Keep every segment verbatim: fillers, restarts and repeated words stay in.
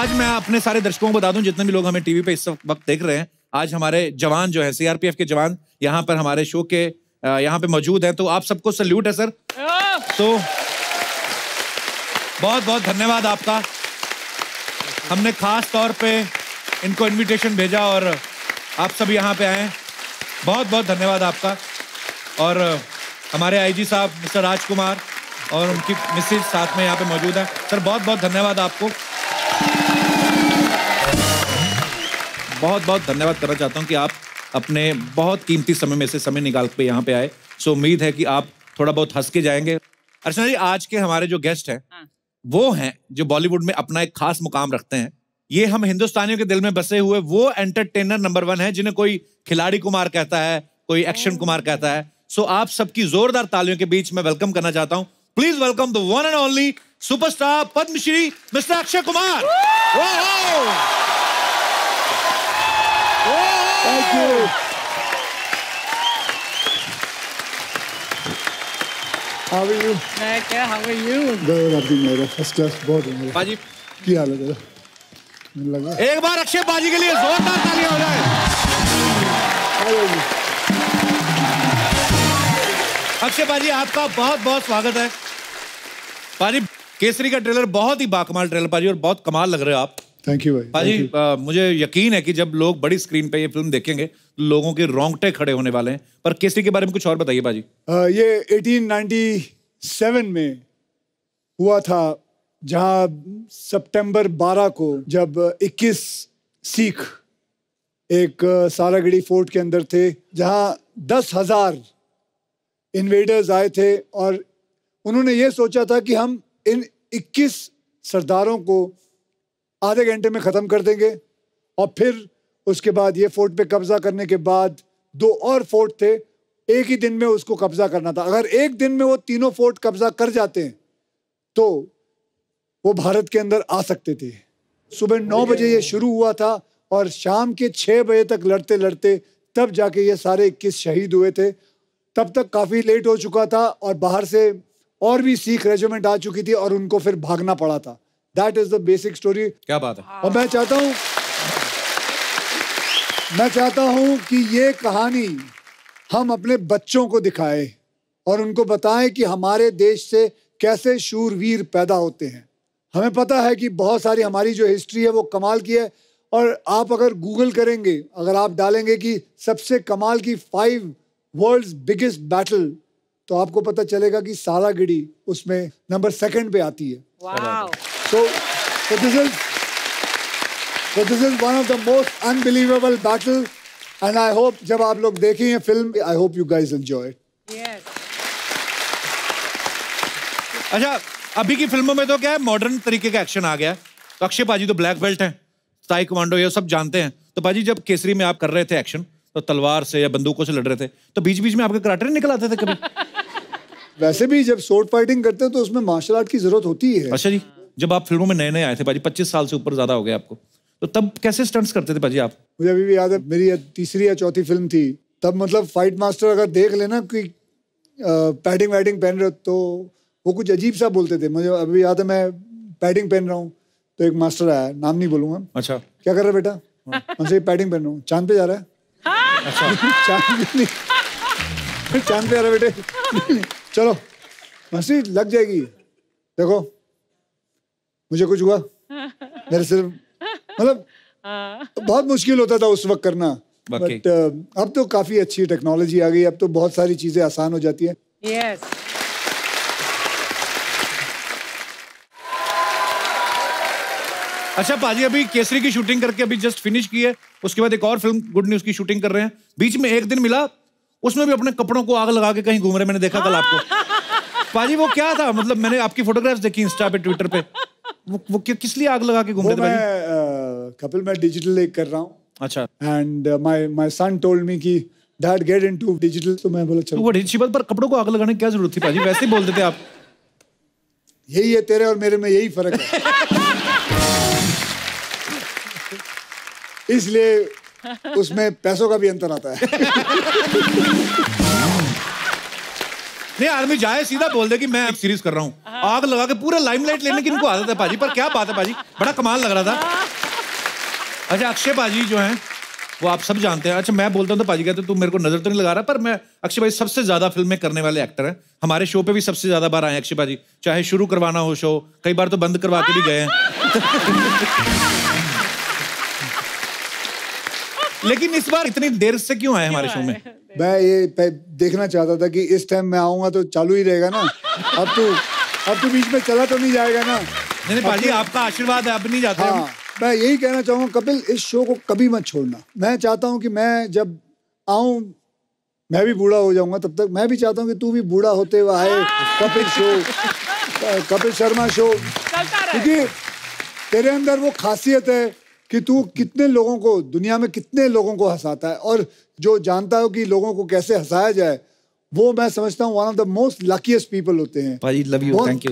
आज मैं अपने सारे दर्शकों को बता दूं, जितने भी लोग हमें टीवी पे इस वक्त देख रहे हैं, आज हमारे जवान जो है सीआरपीएफ के जवान यहाँ पर हमारे शो के यहाँ पे मौजूद हैं, तो आप सबको सल्यूट है सर। तो बहुत बहुत धन्यवाद आपका। हमने खास तौर पे इनको इनविटेशन भेजा और आप सब यहाँ पे आए, बहुत बहुत धन्यवाद आपका। और हमारे आईजी साहब मिस्टर राजकुमार और उनकी मिसेज साथ में यहाँ पे मौजूद है। सर बहुत बहुत धन्यवाद आपको, बहुत बहुत धन्यवाद करना चाहता हूँ कि आप अपने बहुत कीमती समय में से समय निकाल के यहाँ पे आए। सो उम्मीद है कि आप थोड़ा बहुत हंस के जाएंगे। अर्चना जी, आज के हमारे जो गेस्ट हैं हाँ। वो हैं जो बॉलीवुड में अपना एक खास मुकाम रखते हैं। ये हम हिंदुस्तानियों के दिल में बसे हुए वो एंटरटेनर नंबर वन है जिन्हें कोई खिलाड़ी कुमार कहता है, कोई एक्शन कुमार कहता है। सो आप सबकी जोरदार तालियों के बीच में वेलकम करना चाहता हूं। Please welcome the one and only superstar Padmashri mister Akshay Kumar. Thank you. How are you? मैं क्या? How are you? Good, अभी मेरा फर्स्ट क्लास बहुत है मेरा। बाजी क्या हाल है तेरा? लगा? एक बार अक्षय बाजी के लिए जोरदार तालियां हो जाए। अक्षय बाजी आपका बहुत बहुत स्वागत है। बाजी केसरी का ट्रेलर बहुत ही बाकमाल ट्रेलर पाजी, और बहुत कमाल लग रहे हो आप। थैंक यू भाई। पाजी आ, मुझे यकीन है कि जब लोग बड़ी स्क्रीन पे ये फिल्म देखेंगे तो लोगों के रोंगटे खड़े होने वाले हैं। पर केसरी के बारे में कुछ और बताइए पाजी। आ, ये अठारह सौ सत्तानवे में हुआ था, जहां सितंबर बारह को जब इक्कीस सिख एक सारागढ़ी फोर्ट के अंदर थे, जहां दस हजार इन्वेडर्स आए थे और उन्होंने ये सोचा था कि हम इन इक्कीस सरदारों को आधे घंटे में ख़त्म कर देंगे और फिर उसके बाद ये फोर्ट पे कब्जा करने के बाद दो और फोर्ट थे, एक ही दिन में उसको कब्जा करना था। अगर एक दिन में वो तीनों फोर्ट कब्जा कर जाते हैं तो वो भारत के अंदर आ सकते थे। सुबह नौ बजे ये शुरू हुआ था और शाम के छः बजे तक लड़ते लड़ते तब जाके ये सारे इक्कीस शहीद हुए थे। तब तक काफ़ी लेट हो चुका था और बाहर से और भी सिख रेजिमेंट आ चुकी थी और उनको फिर भागना पड़ा था। That is the basic story. क्या बात है। और मैं चाहता हूँ मैं चाहता हूँ कि ये कहानी हम अपने बच्चों को दिखाएं और उनको बताएं कि हमारे देश से कैसे शूरवीर पैदा होते हैं। हमें पता है कि बहुत सारी हमारी जो हिस्ट्री है वो कमाल की है, और आप अगर गूगल करेंगे, अगर आप डालेंगे कि सबसे कमाल की फाइव वर्ल्ड्स बिगेस्ट बैटल, तो आपको पता चलेगा कि सारागढ़ी उसमें नंबर सेकंड पे आती है। Wow. So, so this is so this is one of the most unbelievable battle, and I hope जब आप लोग देखें ये film, I hope you guys enjoy it. Yes. अच्छा, अभी की फिल्मों में तो क्या है, मॉडर्न तरीके का एक्शन आ गया है। तो अक्षय पाजी तो ब्लैक बेल्ट हैं, ताई कमांडो ये सब जानते हैं। तो पाजी जब केसरी में आप कर रहे थे एक्शन, तो तलवार से या बंदूकों से लड़ रहे थे, तो बीच बीच में आपके कराटे नहीं निकल आते थे कभी? वैसे भी जब स्वॉर्ड फाइटिंग करते हो तो उसमें मार्शल आर्ट की जरूरत होती है। अच्छा जी, जब आप फिल्मों में नए नए आए थे पाजी, पच्चीस साल से ऊपर ज्यादा हो गया आपको, तो तब कैसे स्टंट्स करते थे पाजी आप? मुझे अभी भी याद है, मेरी तीसरी या चौथी फिल्म थी तब, मतलब फाइट मास्टर अगर देख लेना कि पैडिंग वैडिंग पहन रहे हो तो वो कुछ अजीब सा बोलते थे। मुझे अभी याद है, मैं पैडिंग पहन रहा हूँ तो एक मास्टर आया, नाम नहीं बोलूंगा। अच्छा, क्या कर रहा है बेटा? मैं पैडिंग पहन रहा हूँ। चांद पे जा रहा है? अच्छा, चांद पे नहीं, चांद पे आ रहा है बेटे। चलो हंसी लग जाएगी। देखो मुझे कुछ हुआ, मेरे सिर्फ मतलब बहुत मुश्किल होता था उस वक्त करना, बट uh, अब तो काफी अच्छी टेक्नोलॉजी आ गई, अब तो बहुत सारी चीजें आसान हो जाती हैं। Yes. अच्छा पाजी, अभी केसरी की शूटिंग करके अभी जस्ट फिनिश की है, उसके बाद एक और फिल्म गुड न्यूज की शूटिंग कर रहे हैं। बीच में एक दिन मिला, उसमें भी अपने कपड़ों को आग लगा के कहीं घूम रहे, मैंने देखा कल आपको। पाजी वो क्या था, मतलब मैंने आपकी फोटोग्राफ्स देखी इंस्टा पे, ट्विटर पे, वो, वो किस लिए आग लगा के घूम रहे थे? मैं कपिल मैं डिजिटल एक कर रहा हूँ। अच्छा। And my my son told me कि डैड गेट इनटू डिजिटल, तो मैं बोला चलो। वो डिजिटल पर कपड़ों को आग लगाने की क्या जरूरत थी पाजी, वैसे ही बोल देते आप। यही है तेरे और मेरे में, यही फर्क है। इसलिए उसमें पैसों का भी अंतर आता है। नहीं आदमी जाए सीधा बोल दे कि मैं सीरीज कर रहा हूँ, आग लगा के पूरा लाइमलाइट लेने की इनको आदत है पाजी। पर क्या बात है पाजी, बड़ा कमाल लग रहा था। अच्छा अक्षय पाजी जो हैं वो आप सब जानते हैं। अच्छा मैं बोलता हूँ तो पाजी कहते तू मेरे को नजर तो नहीं लगा रहा, पर मैं अक्षय भाई सबसे ज्यादा फिल्में करने वाले एक्टर हैं। हमारे शो पे भी सबसे ज्यादा बार आए अक्षय पाजी, चाहे शुरू करवाना हो शो, कई बार तो बंद करवा के भी गए हैं। लेकिन इस बार इतनी देर से क्यों आए हमारे शो में? मैं ये देखना चाहता था कि इस टाइम मैं आऊंगा तो चालू ही रहेगा ना। अब तो अब तो बीच में चला तो नहीं जाएगा ना। नहीं नहीं पाजी आपका आशीर्वाद है, अब नहीं जाते। हाँ, मैं यही कहना चाहूंगा कपिल, इस शो को कभी मत छोड़ना। मैं चाहता हूं कि मैं जब आऊं मैं भी बूढ़ा हो जाऊंगा, तब तक मैं भी चाहता हूं कि तू भी बूढ़ा होते हुए आए कपिल शो, कपिल शर्मा शो, क्योंकि तेरे अंदर वो खासियत है कि तू कितने लोगों को, दुनिया में कितने लोगों को हंसाता है, और जो जानता हो कि लोगों को कैसे हंसाया जाए, वो मैं समझता हूँ one of the most luckiest people होते हैं। भाई love you, thank you.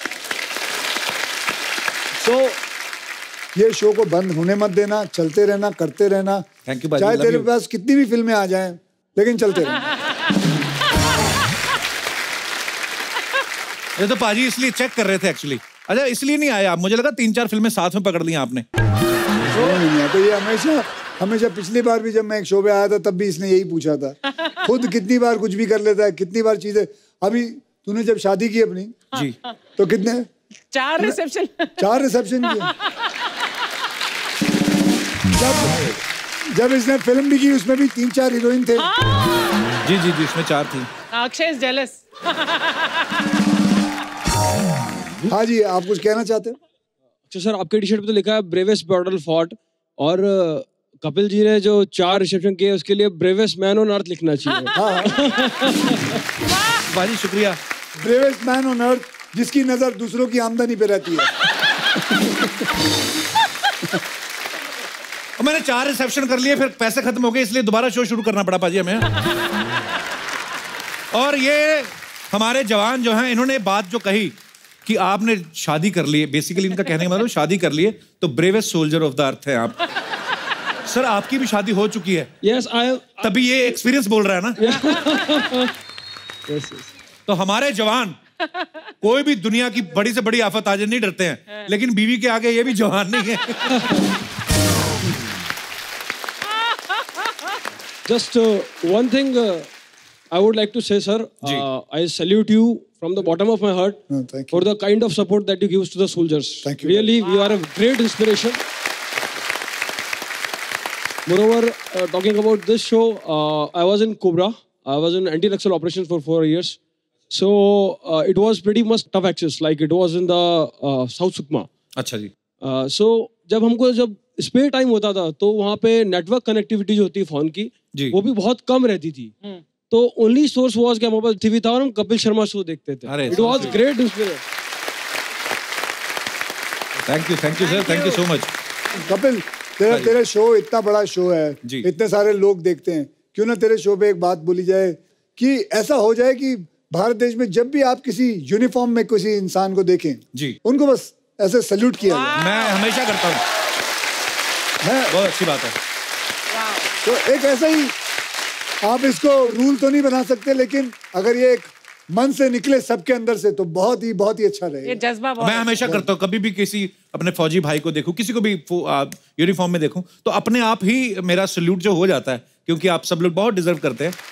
So ये शो को बंद होने मत देना, चलते रहना, करते रहना। थैंक यू भाई, चाहे तेरे पास कितनी भी फिल्में आ जाएं, लेकिन चलते रहना। ये तो पाजी इसलिए चेक कर रहे थे एक्चुअली। अच्छा इसलिए नहीं आए आप, मुझे लगा तीन चार फिल्में साथ में पकड़ ली आपने। नहीं, तो ये हमेशा हमेशा पिछली बार भी जब मैं एक शो पे आया था तब भी इसने यही पूछा था। खुद कितनी बार कुछ भी कर लेता है, कितनी बार चीजें। अभी तूने जब शादी की अपनी जी तो कितने चार रिसेप्शन चार रिसेप्शन किए। जब जब इसने फिल्म भी की उसमें भी तीन चार हीरोइन थे। जी जी जी इसमें चार थी। Akshay is jealous. हाँ जी, आप कुछ कहना चाहते हो? अच्छा सर, आपके टी शर्ट पे तो लिखा है ब्रेवेस्ट बॉर्डर फोर्ट, और कपिल जी ने जो चार रिसेप्शन किए उसके लिए ब्रेवेस्ट मैन ऑन अर्थ लिखना चाहिए। हाँ भाजी शुक्रिया। ब्रेवेस्ट मैन ऑन अर्थ, जिसकी नजर दूसरों की आमदनी पे रहती है। और मैंने चार रिसेप्शन कर लिए, फिर पैसे खत्म हो गए, इसलिए दोबारा शो शुरू करना पड़ा पाजी हमें। और ये हमारे जवान जो हैं, इन्होंने बात जो कही कि आपने शादी कर ली, बेसिकली इनका कहने का मतलब शादी कर लिए तो bravest soldier of the earth है आप। सर आपकी भी शादी हो चुकी है? यस आई, तभी ये एक्सपीरियंस बोल रहा है ना। yes, yes. तो हमारे जवान कोई भी दुनिया की बड़ी से बड़ी आफत आ जाए नहीं डरते हैं, लेकिन बीवी के आगे ये भी जवान नहीं है। Just uh, one thing uh, I would like to say, sir. Uh, I salute you from the bottom of my heart oh, thank you. for the kind of support that you give to the soldiers. Thank you. Really, wow. You are a great inspiration. Moreover, uh, talking about this show, uh, I was in Cobra. I was in anti-Naxal operations for four years. So uh, it was pretty much tough access. Like it was in the uh, South Sukma. अच्छा जी। Uh, so जब हमको जब spare time होता था तो वहाँ पे network connectivity जो होती है फोन की वो भी बहुत कम रहती थी। तो ओनली सोर्स वाज कि हमारे पास टीवी था और हम कपिल शर्मा शो देखते थे। It was great inspiration. Thank you thank you sir, thank you so much. Kapil, तेरा तेरा शो इतना बड़ा शो है, इतने सारे लोग देखते हैं, क्यों ना तेरे शो पे एक बात बोली जाए कि ऐसा हो जाए कि भारत देश में जब भी आप किसी यूनिफॉर्म में किसी इंसान को देखें जी, उनको बस ऐसे सैल्यूट किया जाए। मैं हमेशा करता हूँ, बहुत अच्छी बात है। तो एक ऐसा ही, आप इसको रूल तो नहीं बना सकते, लेकिन अगर ये एक मन से निकले सबके अंदर से तो बहुत ही बहुत ही अच्छा रहेगा। ये जज्बा मैं हमेशा करता हूँ, कभी भी किसी अपने फौजी भाई को देखूं, किसी को भी यूनिफॉर्म में देखूं, तो अपने आप ही मेरा सैल्यूट जो हो जाता है, क्योंकि आप सब लोग बहुत डिजर्व करते हैं।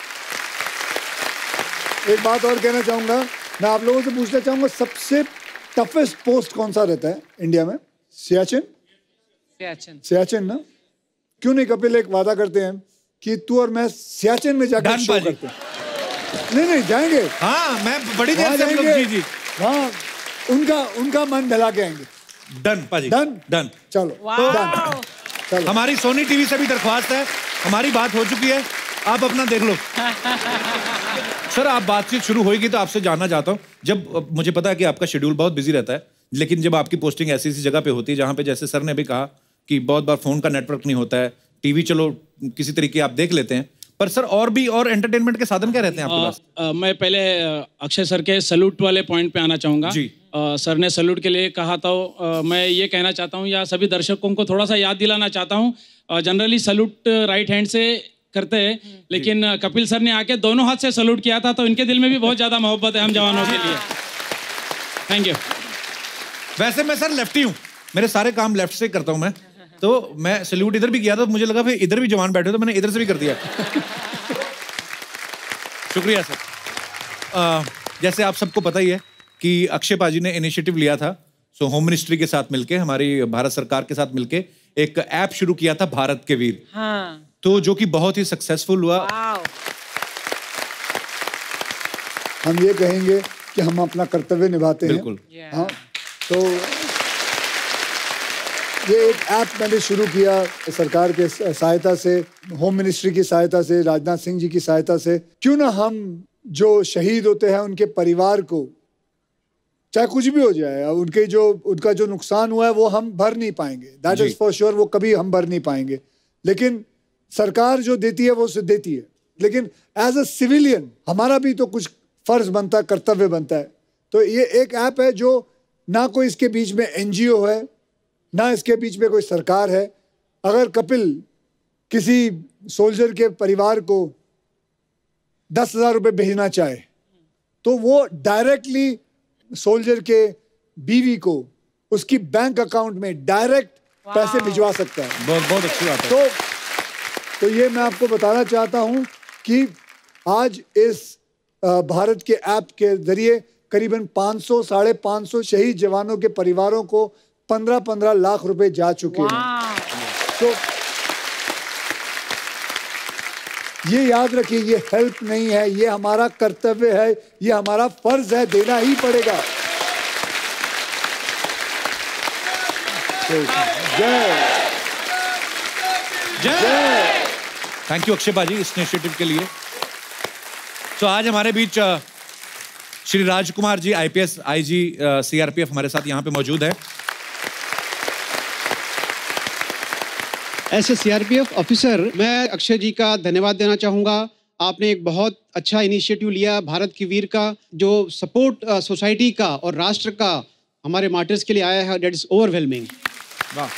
एक बात और कहना चाहूंगा, मैं आप लोगों से पूछना चाहूंगा, सबसे टफेस्ट पोस्ट कौन सा रहता है इंडिया में? सियाचिन? सियाचिन सियाचिन ना? क्यों नहीं कपिल एक वादा करते हैं कि तू और मैं सियाचिन में जाकर शो करते हैं। नहीं नहीं जाएंगे। हाँ मैं बड़ी देर से हम लोग जी जी हाँ उनका उनका मन बहला के आएंगे। डन पाजी, डन डन। चलो तो डन। चलो हमारी सोनी टीवी से भी दरख्वास्त है, हमारी बात हो चुकी है, आप अपना देख लो। सर आप बातचीत शुरू होगी तो आपसे जानना चाहता हूँ, जब मुझे पता है कि आपका शेड्यूल बहुत बिजी रहता है, लेकिन जब आपकी पोस्टिंग ऐसी ऐसी जगह पे होती है जहाँ पे जैसे सर ने भी कहा कि बहुत बार फोन का नेटवर्क नहीं होता है, टीवी चलो किसी तरीके आप देख लेते हैं, पर सर और भी और एंटरटेनमेंट के साधन क्या रहते हैं आपके पास? आ, आ, मैं पहले अक्षय सर के सैल्यूट वाले पॉइंट पे आना चाहूँगा जी। आ, सर ने सैल्यूट के लिए कहा था, आ, मैं ये कहना चाहता हूँ या सभी दर्शकों को थोड़ा सा याद दिलाना चाहता हूँ, जनरली सैल्यूट राइट हैंड से करते हैं, लेकिन कपिल सर ने आके दोनों हाथ से सैल्यूट किया था, तो इनके दिल में भी बहुत ज्यादा मोहब्बत है हम जवानों के लिए। Thank you. वैसे मैं सर लेफ्टी हूँ, मेरे सारे काम लेफ्ट से करता हूँ मैं, तो मैं सैल्यूट इधर भी किया था, मुझे लगा फिर इधर भी जवान बैठे तो मैंने इधर से भी कर दिया। शुक्रिया सर। आ, जैसे आप सबको पता ही है कि अक्षय पाजी ने इनिशिएटिव लिया था, सो होम मिनिस्ट्री के साथ मिलके, हमारी भारत सरकार के साथ मिलके एक ऐप शुरू किया था भारत के वीर। हाँ। तो जो कि बहुत ही सक्सेसफुल हुआ। हम ये कहेंगे कि हम अपना कर्तव्य निभाते हैं। बिल्कुल। हाँ, तो ये एक ऐप मैंने शुरू किया सरकार के सहायता से, होम मिनिस्ट्री की सहायता से, राजनाथ सिंह जी की सहायता से। क्यों ना हम जो शहीद होते हैं उनके परिवार को, चाहे कुछ भी हो जाए, उनके जो उनका जो नुकसान हुआ है वो हम भर नहीं पाएंगे, दैट इज फॉर श्योर, वो कभी हम भर नहीं पाएंगे। लेकिन सरकार जो देती है वो उसे देती है, लेकिन एज अ सिविलियन हमारा भी तो कुछ फर्ज बनता है, कर्तव्य बनता है। तो ये एक ऐप है जो ना कोई इसके बीच में एनजीओ है, ना इसके बीच में कोई सरकार है। अगर कपिल किसी सोल्जर के परिवार को दस हजार रुपये भेजना चाहे तो वो डायरेक्टली सोल्जर के बीवी को उसकी बैंक अकाउंट में डायरेक्ट पैसे भिजवा सकता है। बहुत बहुत अच्छी बात है। तो तो ये मैं आपको बताना चाहता हूं कि आज इस भारत के ऐप के जरिए करीबन पाँच सौ साढ़े पाँच सौ शहीद जवानों के परिवारों को पंद्रह पंद्रह लाख रुपए जा चुके हैं। तो ये याद रखिए, ये हेल्प नहीं है, ये हमारा कर्तव्य है, ये हमारा फर्ज है, देना ही पड़ेगा। जय जय। थैंक यू अक्षय पाजी इस इनिशिएटिव के लिए। तो आज हमारे बीच Shri Rajkumar ji, IPS IG CRPF हमारे साथ यहाँ पे मौजूद है। ऐसे सीआरपीएफ ऑफिसर, मैं अक्षय जी का धन्यवाद देना चाहूँगा। आपने एक बहुत अच्छा इनिशिएटिव लिया भारत की वीर का, जो सपोर्ट सोसाइटी का और राष्ट्र का हमारे मार्टर्स के लिए आया है, दैट इज ओवरवेलमिंग। वाह,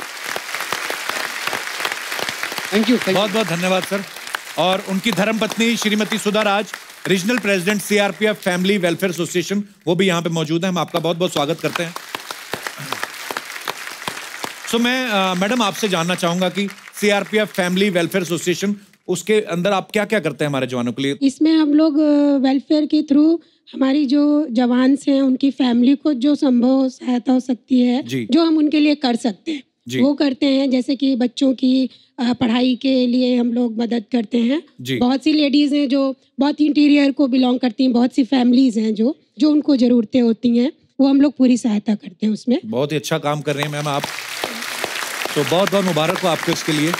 थैंक यू। बहुत बहुत धन्यवाद सर। और उनकी धर्मपत्नी Shrimati Sudha Raj, regional president CRPF family welfare association, वो भी यहाँ पे मौजूद है। हम आपका बहुत बहुत स्वागत करते हैं। सो so, मैं मैडम आपसे जानना चाहूंगा कि सीआरपीएफ फैमिली वेलफेयर एसोसिएशन, उसके अंदर आप क्या क्या करते हैं हमारे जवानों के लिए? इसमें हम लोग वेलफेयर के थ्रू हमारी जो जवान हैं उनकी फैमिली को जो संभव सहायता हो सकती है, जो हम उनके लिए कर सकते हैं वो करते हैं। जैसे कि बच्चों की पढ़ाई के लिए हम लोग मदद करते हैं। बहुत सी लेडीज हैं जो बहुत इंटीरियर को बिलोंग करती हैं, बहुत सी फैमिलीज हैं जो जो उनको जरूरतें होती हैं, वो हम लोग पूरी सहायता करते हैं उसमें। बहुत ही अच्छा काम कर रहे हैं मैम आप, तो बहुत बहुत मुबारक हो आपको इसके लिए।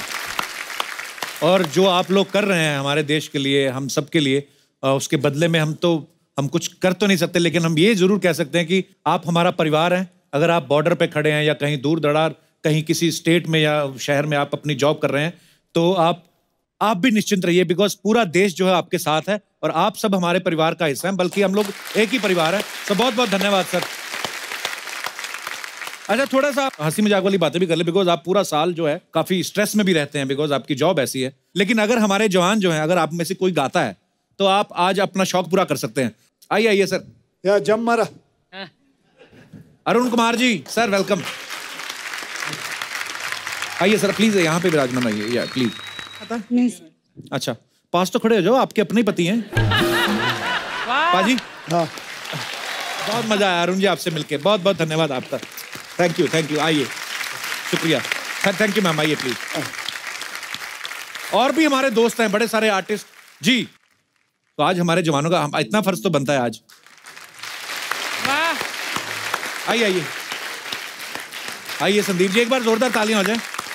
और जो आप लोग कर रहे हैं हमारे देश के लिए, हम सब के लिए, उसके बदले में हम तो हम कुछ कर तो नहीं सकते, लेकिन हम ये जरूर कह सकते हैं कि आप हमारा परिवार हैं। अगर आप बॉर्डर पे खड़े हैं या कहीं दूर दरार कहीं किसी स्टेट में या शहर में आप अपनी जॉब कर रहे हैं, तो आप आप भी निश्चिंत रहिए, बिकॉज पूरा देश जो है आपके साथ है और आप सब हमारे परिवार का हिस्सा हैं, बल्कि हम लोग एक ही परिवार है। तो बहुत बहुत धन्यवाद सर। अच्छा, थोड़ा सा हंसी मजाक वाली बातें भी कर ले, बिकॉज आप पूरा साल जो है काफी स्ट्रेस में भी रहते हैं, बिकॉज आपकी जॉब ऐसी है। लेकिन अगर हमारे जवान जो हैं, अगर आप में से कोई गाता है तो आप आज अपना शौक पूरा कर सकते हैं। आइए आइए सर। या जम मारा। Arun Kumar ji sir, welcome. आइए सर, प्लीज यहाँ पे विराजमान आइए, या प्लीज। अच्छा, पास तो खड़े हो जाओ, आपके अपने ही पति हैं। पाजी, हाँ, बहुत मजा आया अरुण जी आपसे मिलके, बहुत बहुत धन्यवाद आपका। Thank you thank you. आइए, शुक्रिया। थैंक यू मैम, आइए प्लीज। और भी हमारे दोस्त हैं, बड़े सारे आर्टिस्ट जी। तो आज हमारे जवानों का हम, इतना फर्ज तो बनता है आज। आइए आइए आइए संदीप जी, एक बार जोरदार तालियां हो जाए।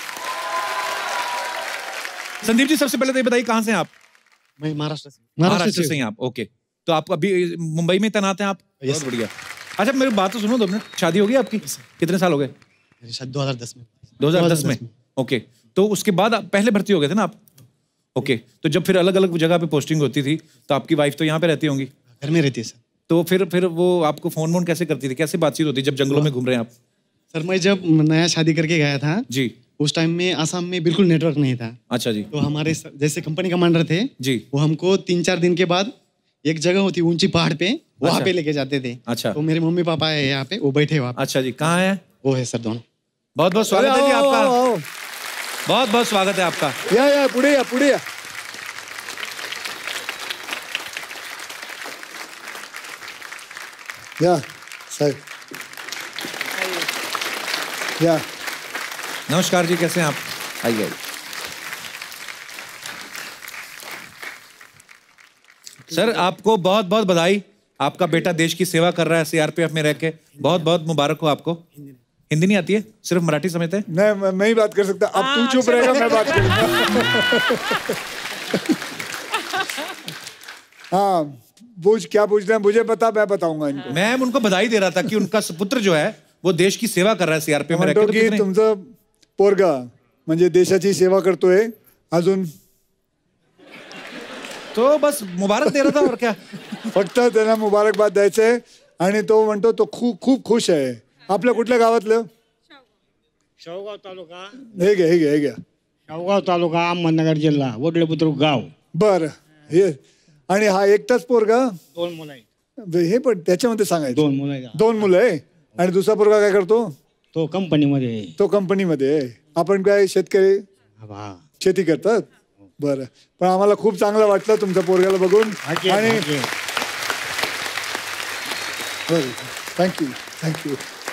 संदीप जी, सबसे पहले तो ये बताइए कहां से हैं आप? मैं महाराष्ट्र से। महाराष्ट्र से हैं आप, ओके। तो आप अभी मुंबई में तैनात हैं आप? बहुत बढ़िया। अच्छा, मेरी बात तो सुनो, दो मिनट। शादी हो गई आपकी? कितने साल हो गए? शायद दो हज़ार दस में। दो हज़ार दस में, ओके। तो उसके बाद आप पहले भर्ती हो गए थे ना आप? ओके। तो जब फिर अलग अलग जगह पे पोस्टिंग होती थी तो आपकी वाइफ तो यहाँ पे रहती होंगी? घर में रहती है सर। तो फिर फिर वो आपको फोन वोन कैसे करती थी, कैसे बातचीत होती जब जंगलों में घूम रहे हैं आप? सर, मैं जब नया शादी करके गया था जी, उस टाइम में आसाम में बिल्कुल नेटवर्क नहीं था। अच्छा जी। तो हमारे स- जैसे कंपनी कमांडर थे जी, वो हमको तीन चार दिन के बाद एक जगह होती ऊंची पहाड़ पे वहाँ अच्छा। पे लेके जाते थे। अच्छा। तो मेरे मम्मी पापा है यहाँ पे, वो बैठे वहाँ पे। अच्छा जी, कहाँ है? वो है सर दोनों। बहुत बहुत स्वागत है जी आपका, बहुत बहुत स्वागत है आपका। या या पुढे या पुढे या या साहेब या नमस्कार जी, कैसे हैं आप? आइए आइए। सर आपको बहुत बहुत बधाई, आपका बेटा देश की सेवा कर रहा है सीआरपीएफ में रह के, बहुत बहुत मुबारक हो आपको। हिंदी नहीं आती है, सिर्फ मराठी समझते हैं? नहीं मैं, मैं ही बात कर सकता, अब तू चुप रहेगा मैं बात करूंगा। हाँ पूछ, क्या पूछना है मुझे बता, मैं बताऊंगा इनको। मैं उनको बधाई दे रहा था कि उनका पुत्र जो है वो देश की सेवा कर रहा है सीआरपीएफ में रह के। म्हणतो तो की कितने- तुमचं पोरगा म्हणजे देशाची सेवा करतोय अजून, तो बस मुबारक दे रहा था और क्या। फक्त त्यांना मुबारकबाद द्यायचंय आणि तो म्हणतो तो खूप खूप खुश आहे। आपल्या कुठल्या गावातलं? शेवगाव तालुका, हे घ्या हे घ्या हे घ्या शेवगाव तालुका, अहमदनगर जिल्हा, वडले बुद्रुक गाव. बर हे आणि हा एकटाच पोरगा? दोन मुलं आहेत. हे पण त्याच्यामध्ये सांगायचं दोन मुलं आहेत. दोन मुलं आहे आणि दुसरा पोरगा काय करतो? तो कंपनीमध्ये आहे. तो कंपनीमध्ये आहे. आपण काय शेतकरी हा. शेती करतात? बरं, पण आम्हाला खूप चांगलं वाटलं तुमच्या पोरग्याला बघून हाके, आणि हाके. थँक्यू थँक्यू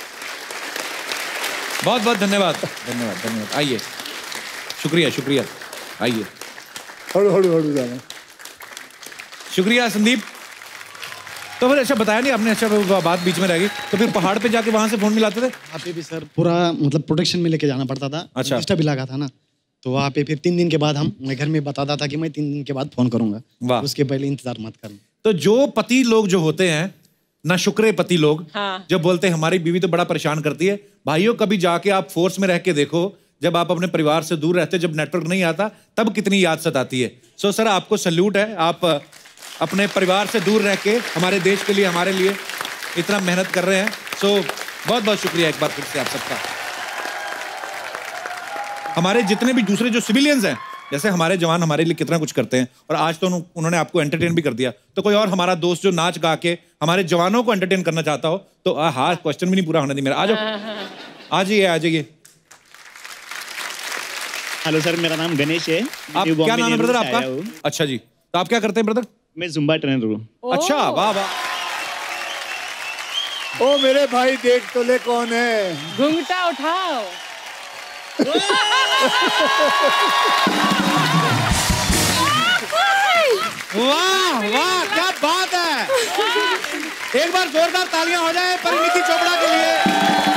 बहुत बहुत धन्यवाद धन्यवाद धन्यवाद। आइए, शुक्रिया शुक्रिया, आइए। हळू हळू हळू जाना। शुक्रिया संदीप। तो फिर अच्छा बताया नहीं आपने, अच्छा बात बीच में रह गई, तो फिर पहाड़ पे जाके वहां से फोन मिलाते थे? वहाँ पे भी सर पूरा मतलब प्रोटेक्शन में लेके जाना पड़ता था। अच्छा। रजिस्टर भी लगा था ना, तो वहाँ पे फिर तीन दिन के बाद हम मैं घर में बताता था कि मैं तीन दिन के बाद फोन करूंगा। वाह। उसके पहले इंतजार मत करना। तो जो पति लोग जो होते हैं ना, शुक्रे पति लोग, हाँ। जब बोलते हैं हमारी बीवी तो बड़ा परेशान करती है, भाइयों कभी जाके आप फोर्स में रह के देखो, जब आप अपने परिवार से दूर रहते, जब नेटवर्क नहीं आता, तब कितनी याद सताती है। सो सर आपको सल्यूट है, आप अपने परिवार से दूर रह के हमारे देश के लिए, हमारे लिए इतना मेहनत कर रहे हैं। सो बहुत बहुत शुक्रिया एक बार फिर से आप सबका। हमारे जितने भी दूसरे जो सिविलियंस हैं, जैसे हमारे जवान हमारे लिए कितना कुछ करते हैं, और आज तो उन्होंने आपको एंटरटेन भी कर दिया, तो कोई और हमारा दोस्त जो नाच गा के हमारे जवानों को एंटरटेन करना चाहता हो तो हाँ, क्वेश्चन भी नहीं पूरा होने दी मेरा। आ जाओ, आ जाइए आ जाइए। हेलो सर, मेरा नाम गणेश है। आप न्यू क्या बॉम्बे नाम है ब्रदर नेहरू से आपका? आया हूँ। अच्छा जी, तो आप क्या करते हैं ब्रदर? मैं जुम्बा ट्रेनर हूँ। अच्छा, वाह वाह। ओ मेरे भाई देख तो ले कौन है। घूंघटा उठाओ। वाह वाह, क्या बात है। एक बार जोरदार तालियां हो जाए परिणीति चोपड़ा के लिए।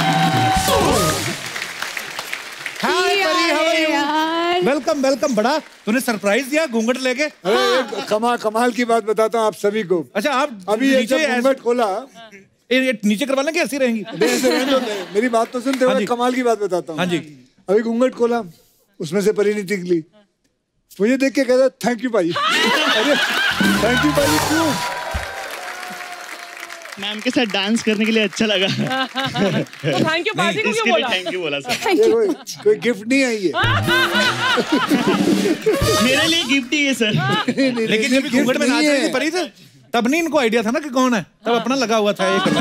Hi Pari, how are you? Welcome welcome. बड़ा तूने सरप्राइज दिया घूंघट लेके। अरे एक कमाल कमाल की बात बताता हूँ आप सभी को। अच्छा, आप अभी ये नीचे जब ऐसे- घूंघट खोला, ये ये नीचे करवा लें कि ऐसी रहेंगी? ऐसे रहने दो, मेरी बात तो सुनते हाँ हुए जी। कमाल की बात बताता हूँ। हाँ जी। अभी घूंघट खोला, उसमें से परिणीति निकली, मुझे देख के कहता थैंक यू भाई। अरे थैंक यू भाई क्यों? मैम के साथ डांस करने के लिए अच्छा लगा। तो थैंक यू पाजी को क्यों इसके लिए बोला? थैंक यू बोला सर। ये कोई कोई गिफ्ट नहीं है ये। मेरे लिए गिफ्ट ही है सर। लेकिन जब गिफ्ट घूंघट में नाच नहीं रही है। थी परी थे, तब नहीं इनको आइडिया था ना कि कौन है, तब अपना लगा हुआ था ये करना।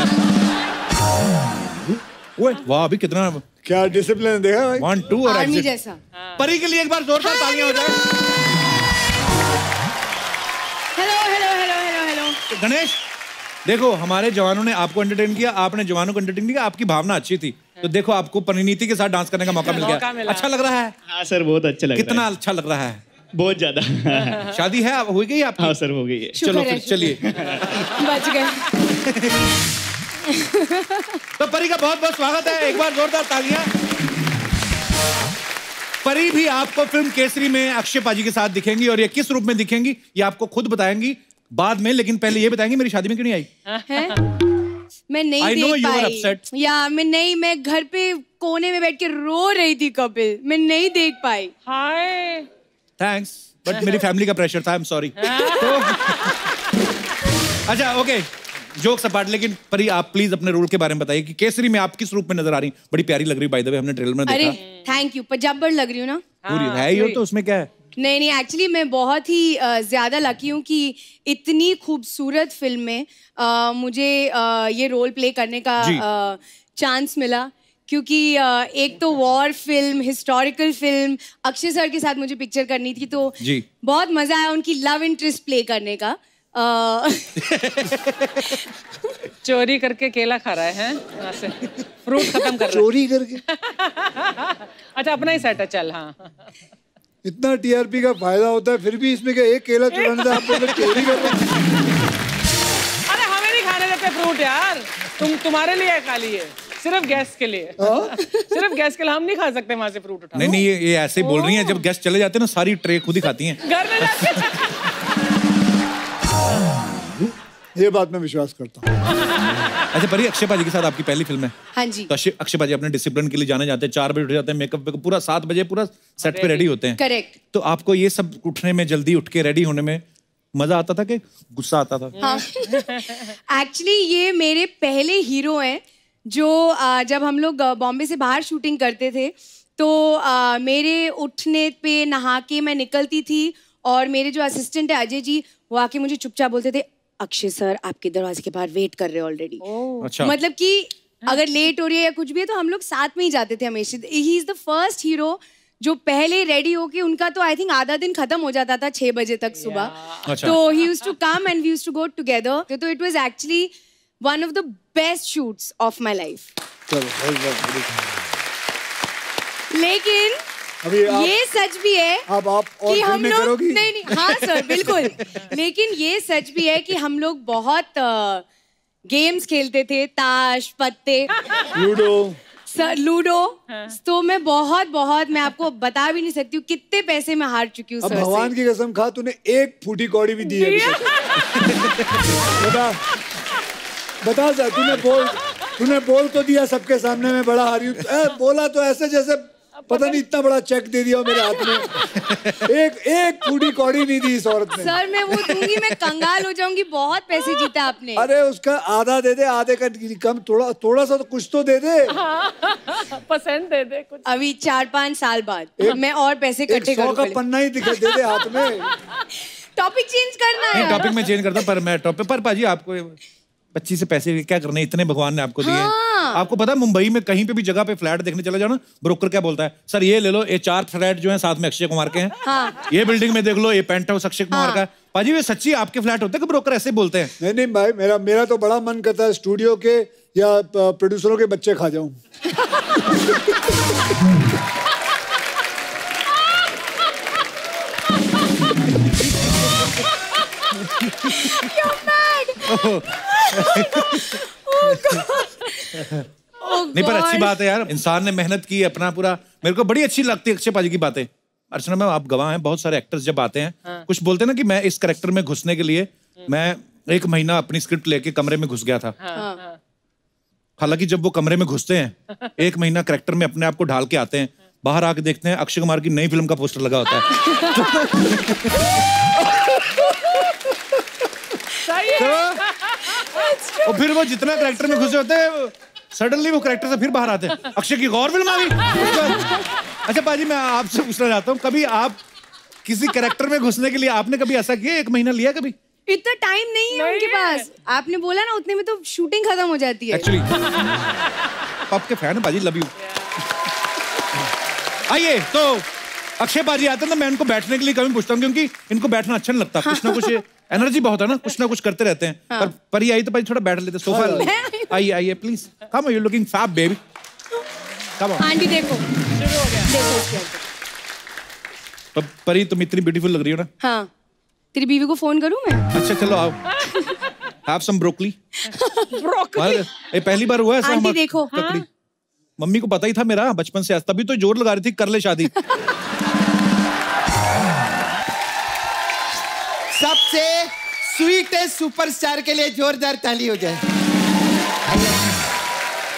ओए वाह, अभी कितना क्या डिसिप्लिन देखा भाई। वन टू और आर्मी exit। जैसा। परी के लिए एक बार जोरदार तालियां हो जाए। Hello hello hello hello hello. Ganesh देखो, हमारे जवानों ने आपको एंटरटेन किया, आपने जवानों को एंटरटेन किया, आपकी भावना अच्छी थी, तो देखो आपको परिणीति के साथ डांस करने का मौका मिल मौका गया। मिला। अच्छा लग रहा है? हाँ सर, बहुत अच्छा लग कितना रहा अच्छा लग रहा है? है। बहुत ज्यादा। शादी है, अब हो गई आपकी? हाँ सर, हो गई है। चलो शुक्र फिर है, चलिए। बच गए। तो परी का बहुत बहुत स्वागत है, एक बार जोरदार तालियां। परी भी आपको फिल्म केसरी में अक्षय पाजी के साथ दिखेंगी, और ये किस रूप में दिखेंगी ये आपको खुद बताएंगी बाद में, लेकिन पहले ये बताएंगी मेरी शादी में क्यों नहीं आई? हैं? मैं नहीं I know देख you were पाई upset. यार, मैं नहीं, मैं घर पे कोने में बैठ के रो रही थी कपिल, मैं नहीं देख पाई। हाय। थैंक्स, बट मेरी फैमिली का प्रेशर था, आई एम सॉरी। अच्छा ओके, जोक सपाट, लेकिन परी आप प्लीज अपने रोल के बारे में बताइए कि केसरी में आप किस रूप में नजर आ रही हैं? बड़ी प्यारी लग रही है बाय द वे, हमने ट्रेलर में देखा। अरे थैंक यू, पंजाबर लग रही हूँ ना? पूरी है ही हो तो उसमें क्या है? नहीं नहीं, एक्चुअली मैं बहुत ही uh, ज्यादा लकी हूँ कि इतनी खूबसूरत फिल्म में uh, मुझे uh, ये रोल प्ले करने का चांस uh, मिला, क्योंकि uh, एक तो war film, historical film, Akshay sir के साथ मुझे पिक्चर करनी थी, तो जी। बहुत मजा आया उनकी लव इंटरेस्ट प्ले करने का। चोरी करके केला खा रहा है, हैं? से फ्रूट खत्म कर रहा है। चोरी करके? अच्छा अपना ही सेट है, चल। हाँ, इतना टीआरपी का फायदा होता है, फिर भी इसमें क्या एक केला चुराने से आप लोग चोरी कर रहे हैं? अरे हमें नहीं खाने देते फ्रूट यार, तुम तुम्हारे लिए खा लिए, सिर्फ गैस के लिए। सिर्फ गैस के लिए हम नहीं खा सकते वहां से फ्रूट उठा। नहीं नहीं, ये, ये ऐसे ही बोल रही हैं, जब गेस्ट चले जाते हैं ना सारी ट्रे खुद ही खाती हैं घर में जाके। ये बात मैं विश्वास करता हूँ। अच्छा परी, अक्षय पाजी के साथ आपकी पहली फिल्म है? हाँ जी। तो अक्षय पाजी अपने डिसिप्लिन के लिए जाने जाते हैं, चार बजे उठ जाते हैं, मेकअप पे पूरा सात बजे पूरा सेट पे रेडी होते हैं। करेक्ट। तो आपको ये सब उठने में, जल्दी उठ के रेडी होने में मजा आता था कि गुस्सा आता था? हाँ एक्चुअली ये मेरे पहले हीरो हैं जो आ, जब हम लोग बॉम्बे से बाहर शूटिंग करते थे तो आ, मेरे उठने पे नहा के मैं निकलती थी, और मेरे जो असिस्टेंट है अजय जी, वो आके मुझे चुपचाप बोलते थे, अक्षय सर आपके दरवाजे के बाहर वेट कर रहे हैं ऑलरेडी। अच्छा। मतलब कि अगर लेट हो रही है या कुछ भी है तो हम लोग साथ में ही जाते थे हमेशा। He is the first hero जो पहले रेडी होके, उनका तो आई थिंक आधा दिन खत्म हो जाता था छह बजे तक सुबह। अच्छा। तो he used to come and we used to go together. तो it was actually one of the best shoots of my life. लेकिन अभी आप, ये सच भी है अब आप और कि हम फिल्में लोग करोगी? नहीं नहीं, हाँ सर बिल्कुल। लेकिन ये सच भी है कि हम लोग बहुत गेम्स खेलते थे, ताश, पत्ते, लूडो, सर लूडो। तो मैं बहुत बहुत मैं आपको बता भी नहीं सकती हूँ कितने पैसे मैं हार चुकी हूँ सर से। भगवान की कसम खा, तूने एक फूटी कौड़ी भी दी है बता बता जा, तूने बोल तूने बोल तो दिया सबके सामने मैं बड़ा हारी हूँ, बोला तो ऐसे जैसे पता नहीं इतना बड़ा चेक दे दिया मेरे हाथ में। एक एक फूटी कौड़ी नहीं दी इस औरत ने। सर मैं वो दूंगी, मैं कंगाल हो जाऊंगी। बहुत पैसे जीता आपने। अरे उसका आधा दे दे, आधे का कम, थोड़ा थोड़ा सा तो कुछ तो दे दे। पसंद दे दे कुछ। अभी चार पाँच साल बाद मैं और पैसे इकट्ठे करूँ। सौ का पन्ना ही दिखा दे दे हाथ में। टॉपिक चेंज करना है। टॉपिक में चेंज करता, पर मैं टॉपिक पर पाजी आपको पच्चीस से पैसे क्या करने, इतने भगवान ने आपको दिए। हाँ। आपको पता है मुंबई में कहीं पे भी जगह पे फ्लैट देखने चले जाओ ना, ब्रोकर क्या बोलता है, सर ये ले लो, ये चार फ्लैट जो है साथ में अक्षय कुमार के हैं। हाँ। ये बिल्डिंग में देख लो, ये पेंट हाउस अक्षय कुमार हाँ। का। पाजी वे सच्ची आपके फ्लैट होते हैं कि ब्रोकर ऐसे बोलते हैं? नहीं नहीं भाई, मेरा मेरा तो बड़ा मन करता है स्टूडियो के या प्रोड्यूसरों के बच्चे खा जाऊं। नहीं पर अच्छी बात है यार, इंसान ने मेहनत की अपना पूरा। मेरे को बड़ी अच्छी लगती है अक्षय पाजी की बातें। अर्चना मैम आप गवाह हैं, बहुत सारे एक्टर्स जब आते हैं हाँ। कुछ बोलते हैं ना कि मैं इस कैरेक्टर में घुसने के लिए मैं एक महीना अपनी स्क्रिप्ट लेके कमरे में घुस गया था। हाँ। हालांकि जब वो कमरे में घुसते हैं एक महीना कैरेक्टर में अपने आप को ढाल के आते हैं, बाहर आके देखते हैं अक्षय कुमार की नई फिल्म का पोस्टर लगा होता है। तो, और फिर वो जितना कैरेक्टर में घुसे होते हैं सडनली वो कैरेक्टर से फिर बाहर आते हैं। अक्षय की और फिल्म आ गई। अच्छा पाजी मैं आपसे पूछना चाहता हूँ, कभी आप किसी कैरेक्टर में घुसने के लिए आपने कभी ऐसा किया, एक महीना लिया कभी? इतना टाइम नहीं है उनके पास। आपने बोला ना उतने में तो शूटिंग खत्म हो जाती है। एक्चुअली आपके फैन है पाजी, लव यू। आइए तो अक्षय पाजी आते हैं तो मैं इनको बैठने के लिए कभी पूछता हूँ, क्योंकि इनको बैठना अच्छा नहीं लगता। कुछ ना कुछ एनर्जी बहुत है ना, कुछ ना कुछ करते रहते हैं। हाँ। पर परी आई तो पाजी थोड़ा बैठ लेते सोफा। आइए आइए please come, you looking fab baby, come on. Aunty देखो शुरू हो गया। देखो परी तुम इतनी ब्यूटीफुल लग रही हो ना। हाँ तेरी बीवी को फोन करूं मैं? अच्छा चलो आओ, हैव सम ब्रोकली। ब्रोकली ये पहली बार हुआ ऐसा? आंटी देखो। हाँ? मम्मी को पता ही था मेरा बचपन से, तभी तो जोर लगा रही थी कर ले शादी। सबसे स्वीटेस्ट सुपरस्टार के लिए जोरदार ताली हो जाए।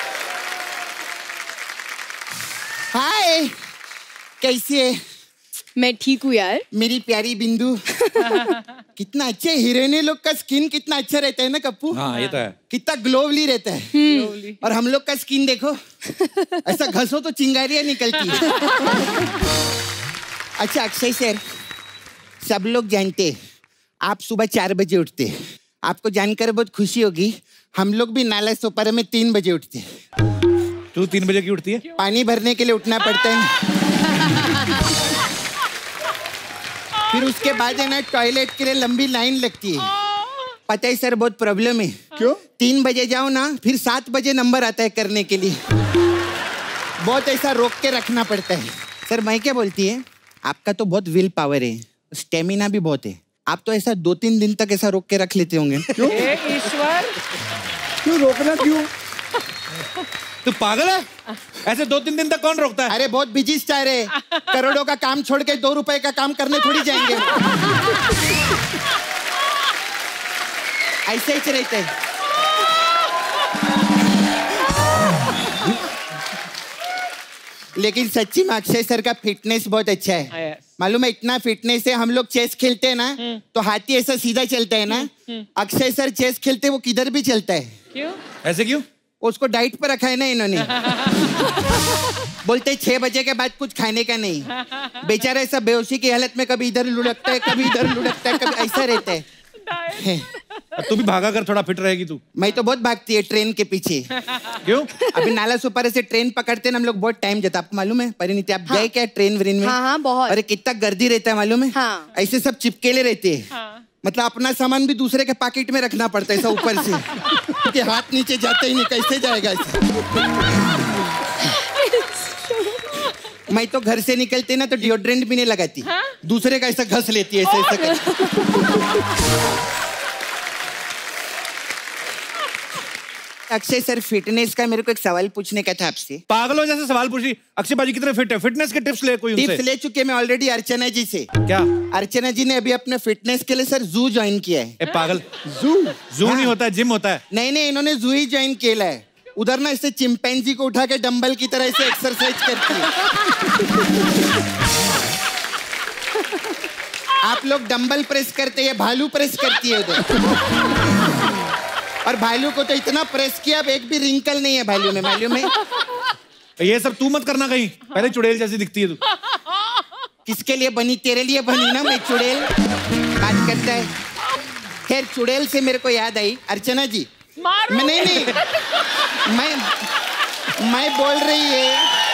हाय कैसी है? मैं ठीक हूँ यार। मेरी प्यारी बिंदु। कितना अच्छे हीरोइने लोग का स्किन कितना अच्छा रहता है ना कप्पू। हाँ ये तो है। कितना ग्लोवली रहता है। और हम लोग का स्किन देखो, ऐसा घसो तो चिंगारियां निकलती है। अच्छा अक्षय सर, सब लोग जानते हैं आप सुबह चार बजे उठते। आपको जानकर बहुत खुशी होगी, हम लोग भी नाला सोपारा में तीन बजे उठते। तू तीन बजे क्यों उठती है? पानी भरने के लिए उठना पड़ता है। फिर उसके बाद है ना टॉयलेट के लिए लंबी लाइन लगती है। पता है सर बहुत प्रॉब्लम है। क्यों? तीन बजे जाओ ना, फिर सात बजे नंबर आता है करने के लिए। बहुत ऐसा रोक के रखना पड़ता है। सर मैं क्या बोलती है, आपका तो बहुत विल पावर है, स्टेमिना भी बहुत है। आप तो ऐसा दो तीन दिन तक ऐसा रोक के रख लेते होंगे। क्यों? ईश्वर क्यों रोकना क्यों? तू पागल है? ऐसे दो तीन दिन तक कौन रोकता है? अरे बहुत बिजी स्टार है, करोड़ों का काम छोड़ के दो रुपए का काम करने थोड़ी जाएंगे। ऐसे ही रहते हैं। लेकिन सच्ची में अक्षय सर का फिटनेस बहुत अच्छा है। मालूम है इतना फिटनेस है, हम लोग चेस खेलते हैं ना तो हाथी ऐसा सीधा चलता है ना, अक्षय सर चेस खेलते वो किधर भी चलता है। क्यों? ऐसे क्यों? उसको डाइट पर रखा है ना इन्होंने। बोलते छह बजे के बाद कुछ खाने का नहीं। बेचारा ऐसा बेहोशी की हालत में कभी इधर लुढ़कता है, कभी इधर लुढ़कता है, कभी ऐसा रहता है। तू भी भागा कर थोड़ा फिट रहेगी तू। मैं तो बहुत भागती है ट्रेन के पीछे। क्यों? अभी नाला सुपारा से ट्रेन पकड़ते ना हम लोग, बहुत टाइम जाता। आपको मालूम है परिणीति, आप गए क्या ट्रेन व्रेन में? हाँ हाँ बहुत। अरे कितना गर्दी रहता है मालूम है। हाँ। ऐसे सब चिपकेले रहते हैं। हाँ। मतलब अपना सामान भी दूसरे के पॉकेट में रखना पड़ता है ऐसा ऊपर से, क्योंकि हाथ नीचे जाता ही नहीं, कैसे जाएगा ऐसे। मैं तो घर से निकलते ना तो डिओड्रेंट भी नहीं लगाती। हाँ? दूसरे का ऐसा घस लेती है ऐसे ऐसा कर। अक्षय सर फिटनेस का मेरे को एक सवाल पूछने का था आपसे। पागलों जैसे सवाल पूछी। अक्षय बाजी कितने फिट है? फिटनेस के टिप्स ले कोई उनसे। टिप्स ले चुके मैं ऑलरेडी अर्चना जी से। क्या? अर्चना जी ने अभी अपने फिटनेस के लिए सर जू ज्वाइन किया है। ए पागल, जू जू नहीं होता है, जिम होता है। नहीं नहीं, इन्होंने जू ही ज्वाइन किया है। उधर ना ऐसे चिंपैंजी को उठा के डंबल की तरह ऐसे एक्सरसाइज करती है। आप लोग डंबल प्रेस करते हैं, भालू प्रेस करती है उधर। और भालू को तो इतना प्रेस किया अब एक भी रिंकल नहीं है भालू में, मालूम है? ये सब तू मत करना कहीं, पहले चुड़ैल जैसी दिखती है तू। किसके लिए बनी? तेरे लिए बनी ना मैं चुड़ैल। बात करता है। खैर चुड़ैल से मेरे को याद आई, अर्चना जी मैं नहीं नहीं मैं मैं बोल रही है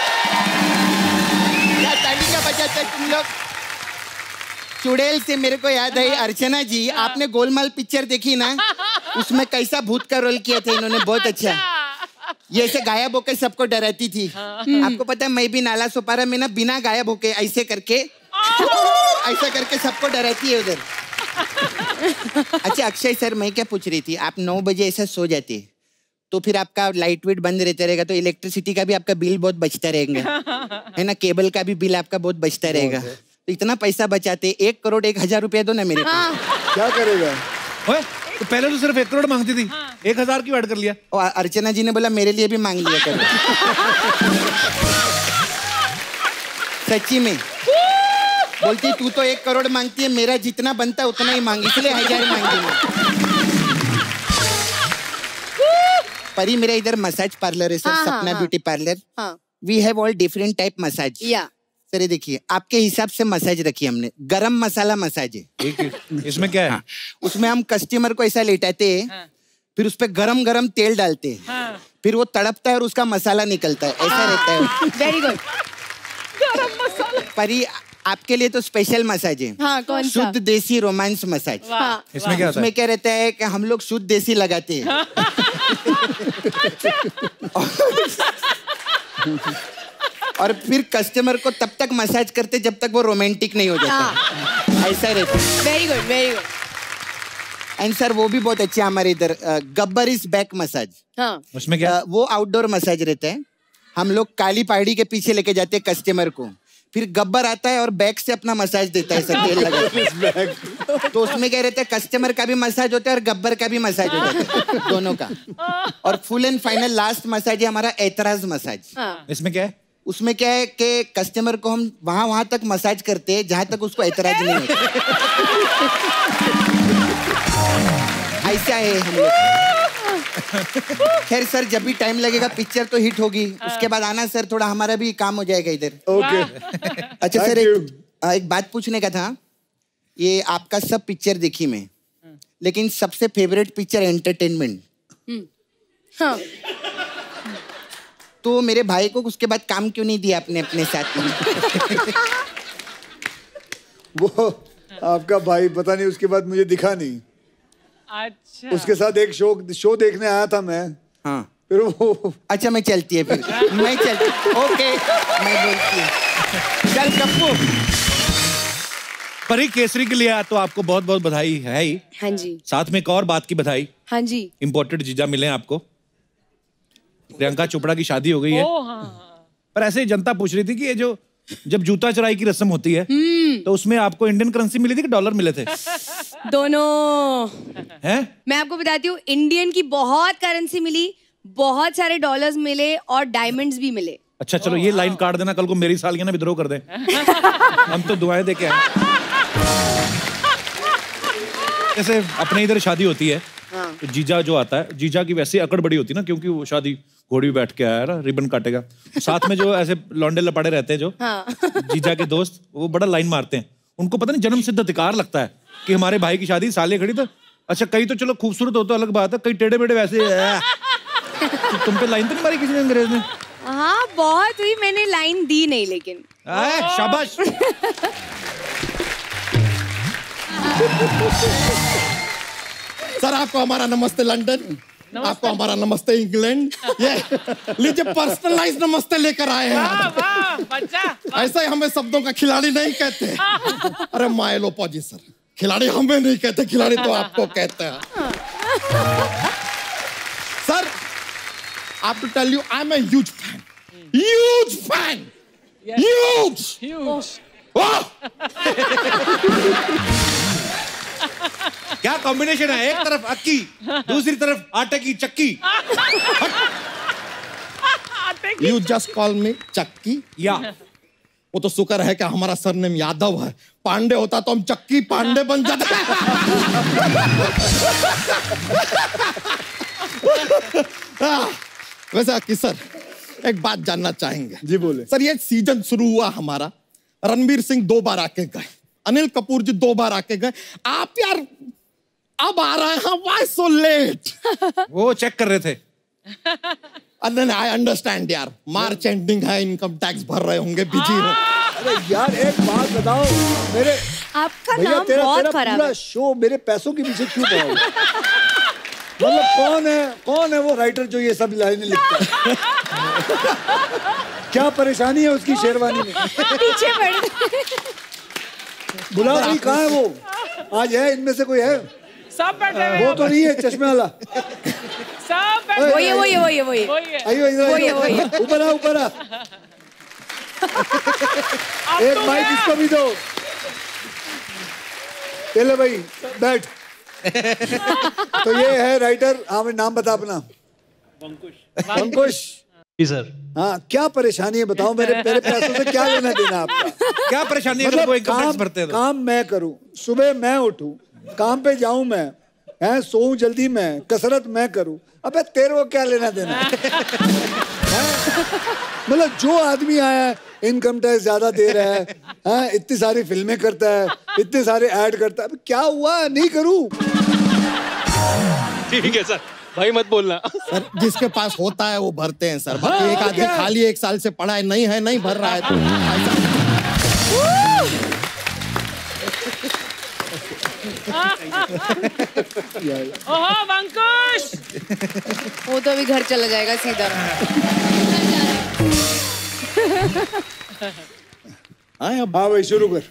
क्या ताली का बजाते है तुम लोग? चुड़ैल से मेरे को याद आई, अर्चना जी आपने गोलमाल पिक्चर देखी ना, उसमें कैसा भूत का रोल किया था इन्होंने, बहुत अच्छा। ये ऐसे गायब होकर सबको डराती थी। आपको पता है मैं भी नाला सोपारा में ना बिना गायब होके ऐसे करके ऐसा करके सबको डराती है उधर। अच्छा अक्षय सर मैं क्या पूछ रही थी, आप नौ बजे ऐसा सो जाते तो फिर आपका लाइट वेट बंद रहता रहेगा तो इलेक्ट्रिसिटी का भी आपका बिल बहुत बचता रहेगा, है ना? केबल का भी बिल आपका बहुत बचता रहेगा। तो इतना पैसा बचाते, एक करोड़ एक हजार रुपया दो ना मेरे को। क्या करेगा? ओए, तो पहले तो सिर्फ एक करोड़ मांगती थी, एक हजार क्यों ऐड कर लिया? और अर्चना जी ने बोला मेरे लिए भी मांग लिया करो। सच्ची में बोलती तू तो एक करोड़ मांगती है, मेरा जितना बनता है उतना ही मांग, इसलिए हजार मांगी। परी मेरा इधर मसाज पार्लर है सर, हाँ, सपना हाँ, ब्यूटी पार्लर। हाँ। We have all different type massage. या सर ये देखिए आपके हिसाब से मसाज रखी हमने, गरम मसाला मसाज है। इसमें क्या है? हाँ। उसमें हम कस्टमर को ऐसा लेटाते हैं, हाँ। फिर उस पर गरम गरम तेल डालते हैं, हाँ। फिर वो तड़पता है और उसका मसाला निकलता है, ऐसा रहता है। Very good. गरम मसाला। परी आपके लिए तो स्पेशल मसाज है। हाँ, कौन सा? शुद्ध देसी रोमांस मसाज। हाँ। इसमें क्या होता है? इसमें क्या रहता है कि हम लोग शुद्ध देसी लगाते हैं। और फिर कस्टमर को तब तक मसाज करते जब तक वो रोमांटिक नहीं हो जाता। हाँ। ऐसा रहता है। Very good very good. And sir वो भी बहुत अच्छे हमारे इधर गब्बर इज बैक मसाज। हाँ। उसमें क्या? वो आउटडोर मसाज रहता है। हम लोग काली पहाड़ी के पीछे लेके जाते हैं कस्टमर को, फिर गब्बर आता है और बैक से अपना मसाज देता है, सब तेल लगा। तो उसमें क्या रहता है, कस्टमर का भी मसाज होता है और गब्बर का भी मसाज हो जाता है, दोनों का। और full and final last massage है हमारा ऐतराज मसाज। हाँ। इसमें क्या है? उसमें क्या है कि कस्टमर को हम वहां वहां तक मसाज करते हैं जहां तक उसको ऐतराज नहीं होता। ऐसा है हम लोग। खैर सर, जब भी टाइम लगेगा पिक्चर तो हिट होगी, उसके बाद आना सर, थोड़ा हमारा भी काम हो जाएगा इधर। ओके। अच्छा सर, एक, एक बात पूछने का था। ये आपका सब पिक्चर देखी मैं, लेकिन सबसे फेवरेट पिक्चर एंटरटेनमेंट। हाँ। तो मेरे भाई को उसके बाद काम क्यों नहीं दिया आपने अपने साथ में? वो आपका भाई पता नहीं, उसके बाद मुझे दिखा नहीं। अच्छा। उसके साथ एक शो शो देखने आया था मैं। हाँ। फिर वो अच्छा मैं चलती है फिर। मैं चलती। ओके मैं बोलती हूँ। चल कप्पू। परी केसरी के लिए तो आपको बहुत बहुत बधाई है ही। हाँ जी। साथ में एक और बात की बधाई। हाँ जी। इम्पोर्टेड जीजा मिले आपको। प्रियंका चोपड़ा की शादी हो गई है। ओ, हाँ। पर ऐसे ही जनता पूछ रही थी कि ये जो जब जूता चराई की रस्म होती है तो उसमें आपको इंडियन करेंसी मिली थी कि डॉलर मिले थे? दोनों हैं? मैं आपको बताती हूँ, इंडियन की बहुत करेंसी मिली, बहुत सारे डॉलर्स मिले और डायमंड्स भी मिले। अच्छा चलो ये लाइन काट देना, कल को मेरी सालियां ना विद्रोह कर दें। हम तो दुआएं दे के आए। जैसे अपने इधर शादी होती है तो जीजा जो आता है, जीजा की वैसे अकड़ बड़ी होती है ना, क्योंकि वो शादी घोड़ी बैठ के आया ना, रिबन काटेगा। साथ में जो ऐसे लौंडे लपाड़े रहते हैं जो हाँ। जीजा के दोस्त, वो बड़ा लाइन मारते हैं। उनको पता नहीं जन्म सिद्ध अधिकार लगता है कि हमारे भाई की शादी, साले खड़ी तो अच्छा, कई तो चलो खूबसूरत हो तो अलग बात है, कई टेढ़े मेढ़े वैसे तो तुम पे लाइन तो नहीं मारी किसी ने अंग्रेज ने? हाँ बहुत हुई, मैंने लाइन दी नहीं लेकिन। शाबाश। सर आपको हमारा नमस्ते लंदन, आपको हमारा नमस्ते इंग्लैंड। ये लीजिए पर्सनलाइज नमस्ते लेकर आए हैं। वाह, वाह, बच्चा। ऐसा ही हमें शब्दों का खिलाड़ी नहीं कहते। अरे मायलोपा जी सर, खिलाड़ी हमें नहीं कहते, खिलाड़ी तो आपको कहते हैं। Sir I have to tell you, I'm a huge fan. Huge fan. Yes. Huge. Huge. वाह! क्या कॉम्बिनेशन है, एक तरफ अक्की, दूसरी तरफ आटे की चक्की। You just call me चक्की। या वो तो शुक्र है कि हमारा सरनेम यादव है, पांडे होता तो हम चक्की पांडे बन जाते। वैसे अक्की सर एक बात जानना चाहेंगे। जी बोले। सर ये सीजन शुरू हुआ हमारा, रणवीर सिंह दो बार आके गए, अनिल कपूर जी दो बार आके गए, आप यार अब आ रहे हैं, व्हाई सो लेट? वो चेक कर रहे थे। नहीं आई अंडरस्टैंड यार, मार्च एंडिंग है, इनकम टैक्स भर रहे होंगे, बिजी हो। अरे यार एक बात बताओ, मेरे आपका भैया नाम तेरा, बहुत तेरा खराब पूरा है। शो मेरे पैसों के पीछे क्यों पड़ा हुआ? मतलब कौन है कौन है वो राइटर जो ये सब लाइनें लिखता है? क्या परेशानी है उसकी शेरवानी में? पीछे पड़ बुला भाई, कहाँ है वो? आज है इनमें से कोई है? सब बैठे हुए वो तो नहीं है चश्मे वाला। सब बैठे। वही है, वही है, वही है, वही है। वही है। आइयो इधर वही है, आइयो। वही है। ऊपर आ ऊपर आ। एक माइक इसको भी दो। चले भाई बैठ। तो ये है राइटर। हाँ नाम बता अपना। अंकुश। जी सर। हाँ क्या परेशानी है बताओ, मेरे मेरे पैसों से क्या लेना देना आपका? क्या परेशानी है? मतलब वो इनकम काम, टैक्स भरते हैं तो। काम मैं करूं, सुबह मैं उठूं, काम पे जाऊं मैं, हैं सोऊं जल्दी मैं, कसरत मैं करूं, अबे तेरे को क्या लेना देना? मतलब जो आदमी आया है इनकम टैक्स ज्यादा दे रहा है, हाँ इतनी सारी फिल्में करता है, इतने सारे ऐड करता है, अब क्या हुआ नहीं करूं? ठीक है सर, भाई मत बोलना। सर जिसके पास होता है वो भरते हैं सर, बाकी एक आदमी खाली एक साल से पढ़ा है, नहीं है नहीं भर रहा है तो ओहो अंकुश, वो तो अभी घर चला जाएगा सीधा। हाँ भाई शुरू कर।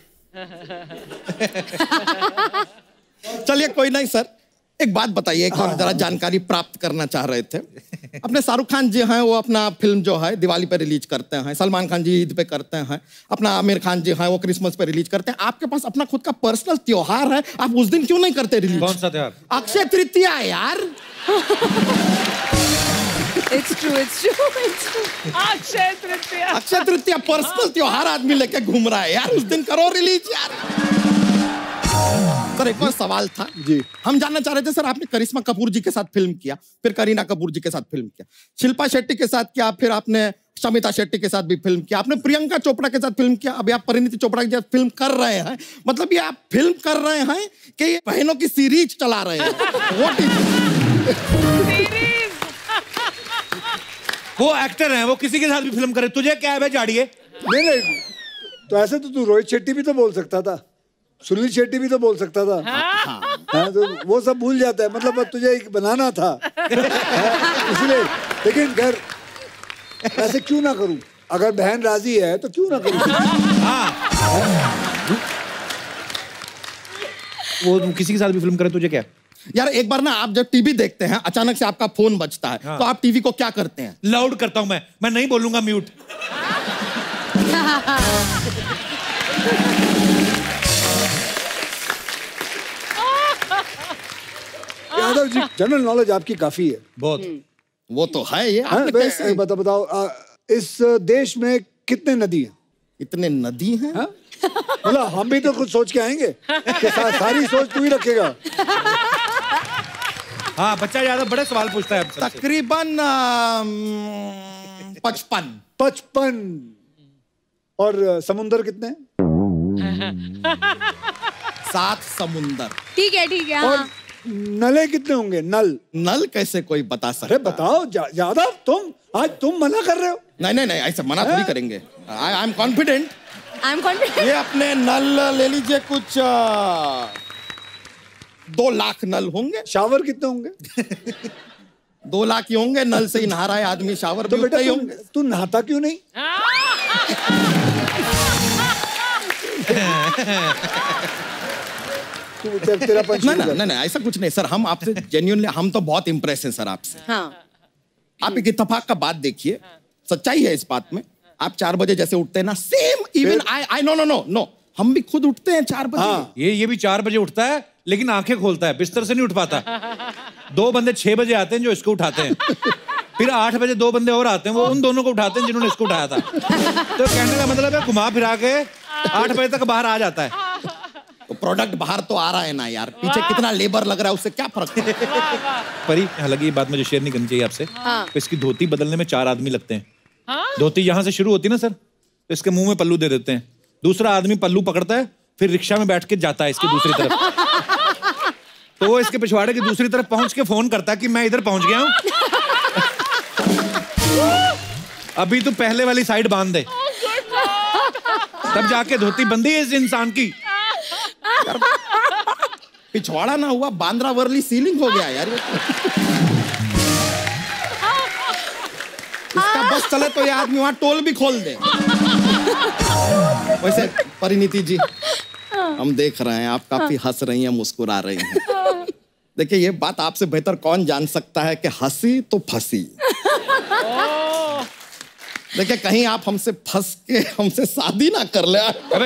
चलिए कोई नहीं सर, एक बात बताइए, एक और जरा जानकारी प्राप्त करना चाह रहे थे। अपने शाहरुख खान जी हैं वो अपना फिल्म जो है दिवाली पे रिलीज करते हैं, सलमान खान जी ईद पे करते हैं, अपना आमिर खान जी हैं वो क्रिसमस पे रिलीज करते हैं। आपके पास अपना खुद का पर्सनल त्योहार है, आप उस दिन क्यों नहीं करते रिलीज? कौन सा त्योहार? अक्षय तृतीया यार। It's true, it's true, it's true. Akshay Tritiya. Akshay Tritiya personal त्योहार आदमी लेके घूम रहा है यार, उस दिन करो रिलीज यार। सर एक और सवाल था जी, हम जानना चाह रहे थे सर, आपने करिश्मा कपूर जी के साथ फिल्म किया, फिर करीना कपूर जी के साथ फिल्म किया, शिल्पा शेट्टी के साथ किया, फिर आपने शमिता शेट्टी के साथ भी फिल्म किया, आपने प्रियंका चोपड़ा के साथ फिल्म किया, अभी आप परिणीति चोपड़ा के साथ फिल्म कर रहे हैं। मतलब ये आप फिल्म कर रहे हैं कि ये बहनों की सीरीज चला रहे हैं? What is वो एक्टर हैं, वो किसी के साथ भी फिल्म करे, तुझे क्या है बे जाड़िए? नहीं नहीं, तो ऐसे तो तू रोहित शेट्टी भी तो बोल सकता था, सुनील शेट्टी भी तो बोल सकता था। हाँ। हाँ, तो वो सब भूल जाता है, मतलब तुझे एक बनाना था इसलिए। लेकिन घर ऐसे क्यों ना करूं, अगर बहन राजी है तो क्यों ना करूं। हाँ। वो किसी के साथ भी फिल्म करे, तुझे क्या? यार एक बार ना आप जब टीवी देखते हैं, अचानक से आपका फोन बजता है, हाँ। तो आप टीवी को क्या करते हैं? लाउड करता हूं मैं मैं नहीं बोलूंगा, mute. Yadav ji, general knowledge आपकी काफी है। बहुत। वो तो है ये। हाँ, कैसे? बताओ बताओ, आ, इस देश में कितने नदी हैं? इतने नदी हैं? हाँ? मतलब हम भी तो कुछ सोच के आएंगे कि सा, सारी सोच तू ही रखेगा। हाँ, बच्चा ज्यादा बड़े सवाल पूछता है। तकरीबन पचपन। पचपन। और समुंदर कितने? सात समुंदर। ठीक है ठीक है। और नले कितने होंगे? नल नल कैसे कोई बता सकता? अरे बताओ ज्यादा, तुम आज तुम मना कर रहे हो। नहीं नहीं नहीं, ऐसे मना थोड़ी करेंगे। I am confident. I am confident. ये अपने नल ले लीजिए, कुछ आ, दो लाख नल होंगे। शावर कितने होंगे? दो लाख ही होंगे। नल से ही नहा रहा है आदमी, शावर तो भी बेटा उतना ही तू, होंगे। तू नहाता क्यों नहीं? तू तेरा पंच नहीं नहीं नहीं, ऐसा कुछ नहीं सर, हम आपसे जेन्युइनली, हम तो बहुत इम्प्रेस हैं सर आपसे। हाँ। आप एक इत्तेफाक का बात देखिए, सच्चाई है इस बात में। आप चार बजे जैसे उठते हैं ना, same even I I no no no no हम भी खुद उठते हैं चार बजे। हाँ, ये ये भी चार बजे उठता है, लेकिन आंखें खोलता है, बिस्तर से नहीं उठ पाता। दो बंदे छह बजे आते हैं जो इसको उठाते हैं, फिर आठ बजे दो बंदे और आते हैं, वो उन दोनों को उठाते हैं जिन्होंने इसको उठाया था। तो कहने का मतलब है घुमा फिरा के आठ बजे तक बाहर आ जाता है। तो प्रोडक्ट बाहर तो आ रहा है ना यार, पीछे कितना लेबर लग रहा है, उससे क्या फर्क है? परी, हालांकि ये बात मुझे शेयर नहीं करनी चाहिए आपसे। हाँ। तो इसकी धोती बदलने में चार आदमी लगते हैं। हाँ? धोती यहाँ से शुरू होती है ना सर, तो इसके मुंह में पल्लू दे देते हैं, दूसरा आदमी पल्लू पकड़ता है, फिर रिक्शा में बैठ के जाता है इसकी दूसरी तरफ। तो वो इसके पिछवाड़े की दूसरी तरफ पहुंच के फोन करता है कि मैं इधर पहुंच गया हूं, अभी तो पहले वाली साइड बांध दे, तब जाके धोती बंदी है इस इंसान की। पिछवाड़ा ना हुआ, बांद्रा वर्ली सीलिंग हो गया यार। इसका बस चले तो ये आदमी वहां टोल भी खोल दे। वैसे परिणीति जी, हम देख रहे हैं आप काफी हंस रही हैं, मुस्कुरा रही हैं। देखिए, ये बात आपसे बेहतर कौन जान सकता है कि हंसी तो फंसी। देखिए, कहीं आप हमसे फंस के हमसे शादी ना कर ले। अबे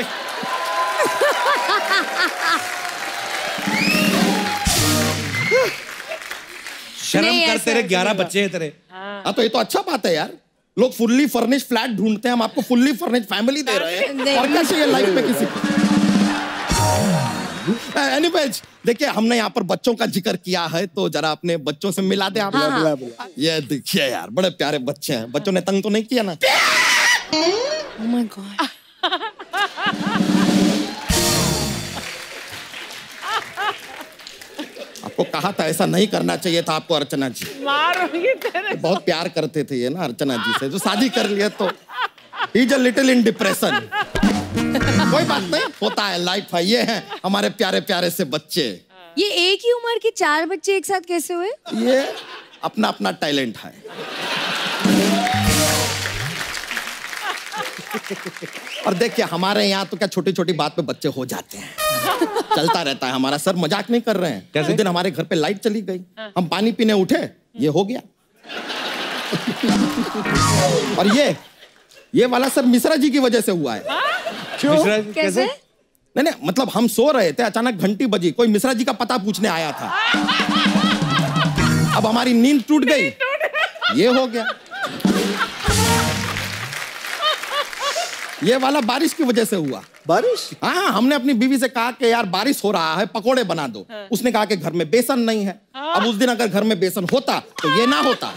शर्म कर, तेरे ग्यारह बच्चे हैं तेरे। हाँ, तो ये तो अच्छा बात है यार, लोग फुल्ली फर्निश फ्लैट ढूंढते हैं, हम आपको फुल्ली फर्निश फैमिली दे रहे हैं। और क्या चाहिए लाइफ में किसी को? एनीवेज, देखिए हमने यहाँ पर बच्चों का जिक्र किया है, तो जरा अपने बच्चों से मिला दे आप। हाँ, बुला, बुला। ये देखिए यार, बड़े प्यारे बच्चे हैं। बच्चों ने तंग तो नहीं किया ना? Oh my God. आपको कहा था ऐसा नहीं करना चाहिए था आपको, अर्चना जी। मारूंगी तेरे। बहुत प्यार करते थे ये ना अर्चना जी से, जो शादी कर लिया तो he is a little in depression. कोई बात नहीं, होता है, लाइफ है। ये है हमारे प्यारे प्यारे से बच्चे। ये एक ही उम्र के चार बच्चे एक साथ कैसे हुए? ये अपना अपना टैलेंट है। और देखिए, हमारे यहाँ तो क्या छोटी छोटी बात पे बच्चे हो जाते हैं, चलता रहता है हमारा। सर मजाक नहीं कर रहे हैं। कैसे? उस दिन हमारे घर पे लाइट चली गई, हम पानी पीने उठे, ये हो गया। और ये ये वाला सर मिश्रा जी की वजह से हुआ है। क्यों? कैसे? नहीं नहीं, मतलब हम सो रहे थे, अचानक घंटी बजी, कोई मिश्रा जी का पता पूछने आया था। अब हमारी नींद टूट गई, ये हो गया। ये वाला बारिश की वजह से हुआ। बारिश? हाँ, हमने अपनी बीवी से कहा कि यार बारिश हो रहा है, पकोड़े बना दो। हाँ। उसने कहा कि घर में बेसन नहीं है। हाँ। अब उस दिन अगर घर में बेसन होता तो ये ना होता।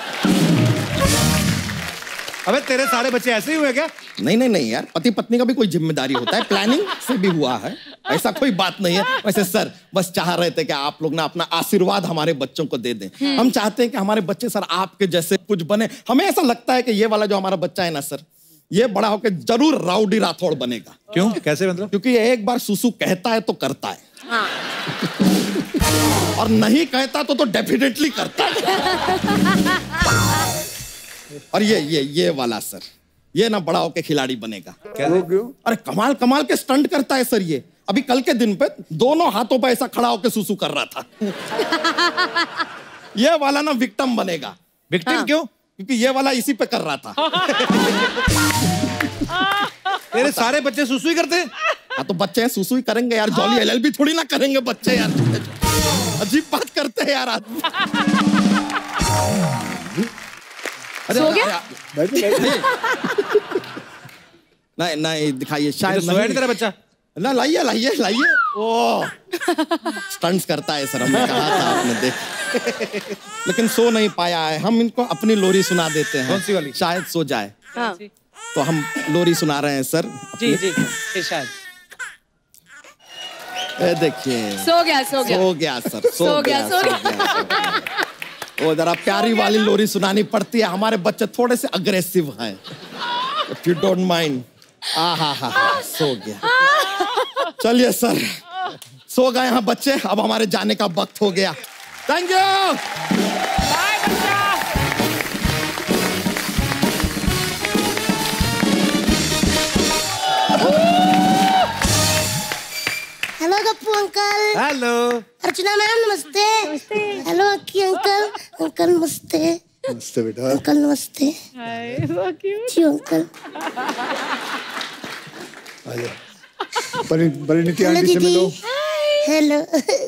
अबे तेरे सारे बच्चे ऐसे ही हुए क्या? नहीं नहीं नहीं यार, पति पत्नी का भी कोई जिम्मेदारी होता है, प्लानिंग से भी हुआ है, ऐसा कोई बात नहीं है। वैसे सर बस चाह रहे थे कि आप लोग ना अपना आशीर्वाद हमारे बच्चों को दे दें। हम चाहते हैं कि हमारे बच्चे सर आपके जैसे कुछ बने। हमें ऐसा लगता है कि ये वाला जो हमारा बच्चा है ना सर, ये बड़ा होकर जरूर राउडी राठौड़ बनेगा। क्यों? कैसे मतलब? क्योंकि ये एक बार सुसु कहता है तो करता है। हाँ। और नहीं कहता तो तो डेफिनेटली करता है। और ये ये ये वाला सर, ये ना बड़ा होके खिलाड़ी बनेगा। क्या? क्यों? अरे कमाल कमाल के स्टंट करता है सर ये। अभी कल के दिन पे दोनों हाथों पे ऐसा खड़ा होके सुसु कर रहा था। ये वाला ना विक्टिम बनेगा। विक्टिम? हाँ। क्यों? क्योंकि ये वाला इसी पे कर रहा था। तेरे सारे बच्चे सुसु ही करते हैं? हाँ तो बच्चे हैं, सुसु ही करेंगे यार। जॉली एलएलबी थोड़ी ना करेंगे बच्चे यार। अजीब बात करते हैं यार आदमी। अरे सो गया? नहीं नहीं दिखाइए, शायद सोया नहीं तेरा बच्चा। ना लाइए लाइए लाइए। ओ स्टंट्स करता है सर, हमने कहा था, आपने देख। लेकिन सो नहीं पाया है। हम इनको अपनी लोरी सुना देते हैं। कौन सी वाली? शायद सो जाए। हाँ। तो हम लोरी सुना रहे हैं सर। जी जी शायद। ए देखिए, सो गया सो गया सो गया सर, सो गया सो गया। वो जरा प्यारी वाली लोरी सुनानी पड़ती है। हमारे बच्चे थोड़े से अग्रेसिव हैं। If you don't mind। आ हा हा हा, सो गया। चलिए सर, सो गए हैं बच्चे, अब हमारे जाने का वक्त हो गया। Thank you. Hello Gappu uncle. Hello Archana ma'am नमस्ते। नमस्ते। हेलो अक्की अंकल। अंकल नमस्ते। नमस्ते बेटा। अंकल नमस्ते। Hi so cute. जी अंकल। परि परिणीति आंटी से मिलो। हेलो।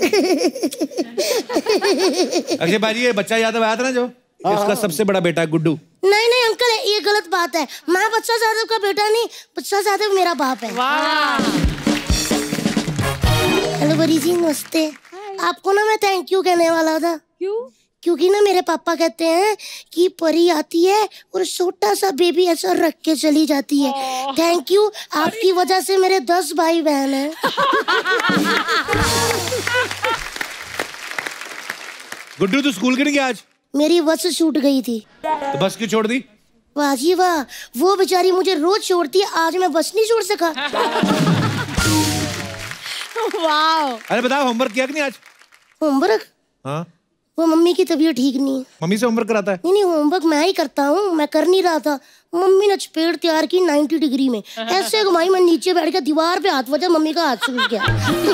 अक्षय भाजी, ये बच्चा याद आया था ना जो इसका सबसे बड़ा बेटा है गुड्डू? नहीं नहीं अंकल, ये गलत बात है। मैं बच्चा साहब का बेटा नहीं, बच्चा साहब मेरा बाप है। हेलो बड़ी जी नमस्ते। आपको ना मैं थैंक यू कहने वाला था। क्यों? क्योंकि ना मेरे पापा कहते हैं कि परी आती है और छोटा सा बेबी ऐसा रख के चली जाती है। थैंक यू, आपकी वजह से मेरे दस भाई बहन हैं। गुड्डू तू स्कूल क्यों नहीं गया आज? मेरी बस छूट गई थी। तो बस क्यों छोड़ दी? वाह जी वाह, वो बेचारी मुझे रोज छोड़ती है, आज मैं बस नहीं छोड़ सका। वाह। अरे बताओ, होमवर्क किया कि नहीं आज? होमवर्क? हाँ। वो मम्मी की तबीयत ठीक नहीं है। मम्मी से होमवर्क कराता है? नहीं नहीं, होमवर्क मैं ही करता हूँ, मैं कर नहीं रहा था। मम्मी ने चपेट तैयार की नाइन्टी डिग्री में, ऐसे घुमाई, मैं नीचे बैठ के दीवार पे हाथ बजा, मम्मी का हाथ सूख गया।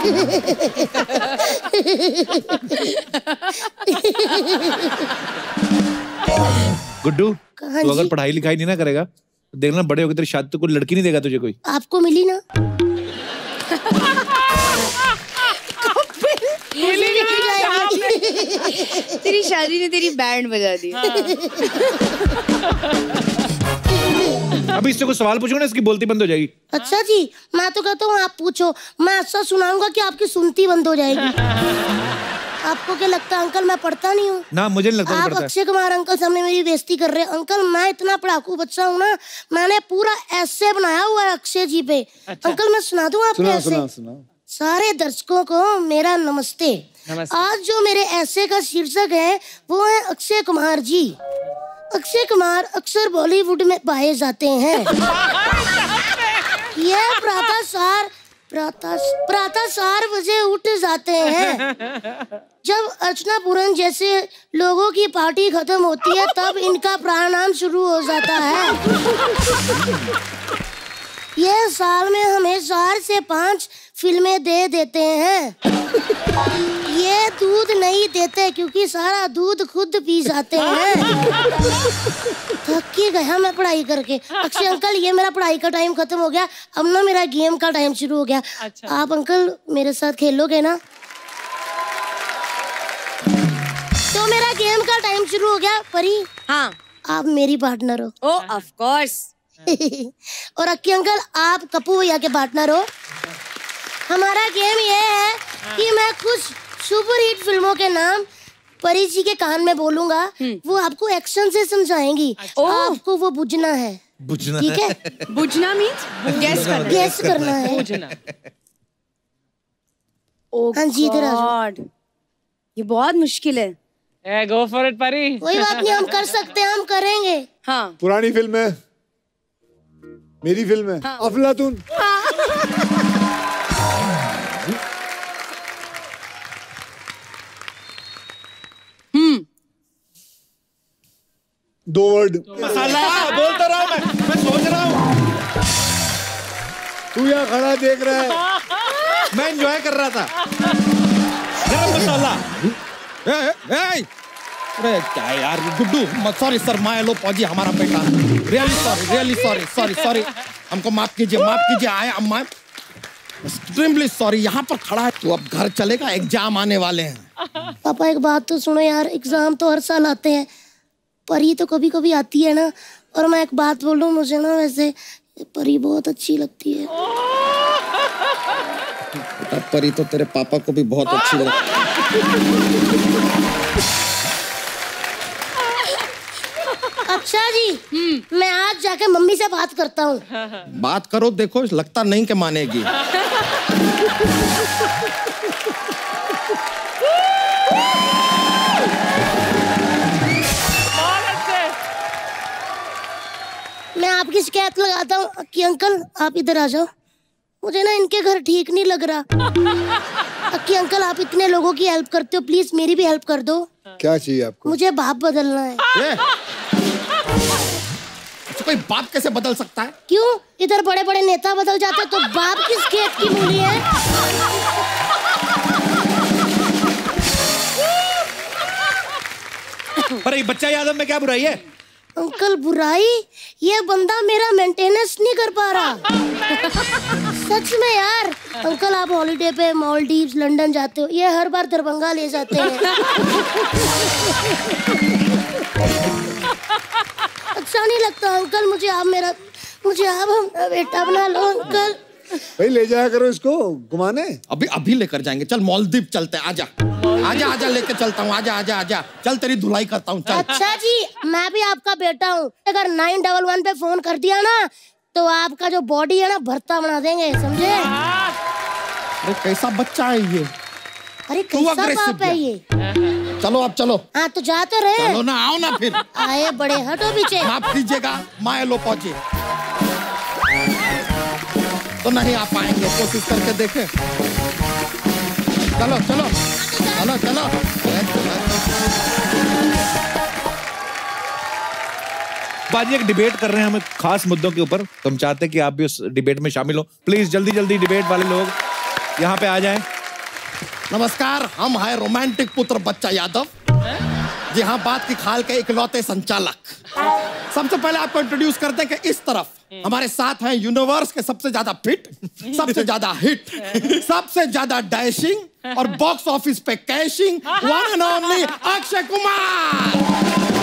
गुड्डू, तू अगर पढ़ाई लिखाई नहीं ना करेगा तो देखना बड़े होकर तेरी शादी तो कोई लड़की नहीं देगा तुझे कोई। आपको मिली ना? तेरी शादी ने तेरी बैंड बजा दी। अभी इससे कोई सवाल पूछूंगा ना, इसकी बोलती बंद हो जाएगी। अच्छा जी, मैं तो कहता हूँ आप पूछो, मैं ऐसा सुनाऊंगा कि आपकी सुनती बंद हो जाएगी। आपको क्या लगता है अंकल मैं पढ़ता नहीं हूँ? ना, मुझे नहीं लगता आप अक्षय कुमार अंकल सामने मेरी बेइज्जती कर रहे हैं। अंकल मैं इतना पढ़ाकू बच्चा हूँ ना, मैंने पूरा ऐसे बनाया हुआ है अक्षय जी पे। अच्छा। अंकल मैं सुना दूँ आपको ऐसे? सुना, सुना। सारे दर्शकों को मेरा नमस्ते। नमस्ते। आज जो मेरे ऐसे का शीर्षक है वो है अक्षय कुमार जी। अक्षय कुमार अक्सर बॉलीवुड में पाए जाते हैं। यह प्रातः सार प्रातः प्रातः चार बजे उठ जाते हैं। जब अर्चना पूरन जैसे लोगों की पार्टी खत्म होती है तब इनका प्राणायाम शुरू हो जाता है। यह साल में हमें चार से पांच फिल्में दे देते हैं। ये दूध नहीं देते क्योंकि सारा दूध खुद पी जाते हैं। थक गया मैं पढ़ाई करके। अक्षय अंकल ये मेरा पढ़ाई का टाइम खत्म हो गया, अब ना मेरा गेम का टाइम शुरू हो गया। अच्छा। आप अंकल मेरे साथ खेलोगे ना? तो मेरा गेम का टाइम काम शुरू हो गया परी। हाँ आप मेरी पार्टनर हो। Oh of course. और अक्की अंकल आप कपूर भैया के पार्टनर हो। हमारा गेम ये है कि मैं कुछ सुपर हिट फिल्मों के नाम परी जी के कान में बोलूंगा, वो आपको एक्शन से समझाएंगी। आपको वो बुझना है। बुझना ठीक है? बुझना मीन्स गैस करना। गैस करना है। बुझना। हाँ जी इधर आ जाओ। ये बहुत मुश्किल है। ए, go for it, परी। कोई बात नहीं, हम कर सकते हैं, हम करेंगे। हाँ। पुरानी फिल्म है, मेरी फिल्म है। हाँ। अफलातून। हम्म। दो वर्ड। मसाला बोलता रहा हूँ मैं, मैं सोच रहा हूँ। तू यहाँ खड़ा देख रहा है। मैं एंजॉय कर रहा था। गरम मसाला। ए, ए, ए, अरे क्या यार गुड्डू, सॉरी सर, माय लो पौजी हमारा बेटा, really sorry, really sorry, sorry sorry, हमको माफ कीजिए, माफ कीजिए, आए अम्मा, एक्सट्रीमली सॉरी। यहाँ पर खड़ा है तू, अब घर चलेगा, एग्जाम आने वाले हैं। पापा एक बात तो सुनो यार, एग्जाम तो हर साल आते हैं, परी तो कभी कभी आती है ना। और मैं एक बात बोलूं, मुझे ना वैसे परी बहुत अच्छी लगती है। बेटा परी तो तेरे पापा को भी बहुत अच्छी लगती अच्छा जी, मैं आज जाके मम्मी से बात करता हूँ। बात करो, देखो लगता नहीं कि मानेगी। मैं आपकी शिकायत लगाता हूँ कि अंकल आप इधर आ जाओ, मुझे ना इनके घर ठीक नहीं लग रहा। अक्की अंकल आप इतने लोगों की हेल्प करते हो, प्लीज मेरी भी हेल्प कर दो। क्या चाहिए आपको? मुझे बाप बदलना है। तो कोई बाप कैसे बदल सकता है? क्यों? इधर बड़े बड़े नेता बदल जाते हैं, तो बाप किस खेत की मूली है? अरे बच्चा यादव में क्या बुराई है? अंकल बुराई? ये बंदा मेरा मेंटेनेंस नहीं कर पा रहा। सच में यार। अंकल आप हॉलिडे पे मालदीव्स लंदन जाते हो, ये हर बार दरभंगा ले जाते हैं। अच्छा नहीं लगता अंकल, मुझे आप मेरा मुझे आप अपना बेटा बना लो अंकल। भाई ले जाया करो इसको घुमाने। अभी अभी लेकर जाएंगे, चल मालदीव चलते, आजा आजा आजा लेके चलता हूँ, आजा आजा आजा, चल तेरी धुलाई करता हूँ, चल। अच्छा जी, मैं भी आपका बेटा हूँ, अगर नाइन डबल वन पे फोन कर दिया ना तो आपका जो बॉडी है ना भरता बना देंगे, समझे? अरे कैसा बच्चा है ये? अरे कैसा बाप है ये? चलो अब चलो। हाँ तो जाते रहे। चलो ना, आओ ना फिर। आए बड़े, हटो पीछे। माफ कीजिएगा, माए लो पहुंचे तो नहीं आ पाएंगे, कोशिश करके देखें। चलो चलो चलो चलो। बाजी एक डिबेट कर रहे हैं हम खास मुद्दों के ऊपर, तो हम चाहते हैं कि आप भी उस डिबेट में शामिल हो। प्लीज जल्दी जल्दी डिबेट वाले लोग यहाँ पे आ जाएं। नमस्कार, हम हैं रोमांटिक पुत्र बच्चा यादव, जी हाँ, बात की खाल के इकलौते संचालक। सबसे पहले आपको इंट्रोड्यूस करते हैं कि इस तरफ हमारे साथ हैं यूनिवर्स के सबसे ज्यादा फिट, सबसे ज्यादा हिट, सबसे ज्यादा डैशिंग और बॉक्स ऑफिस पे cashing, one and only Akshay Kumar.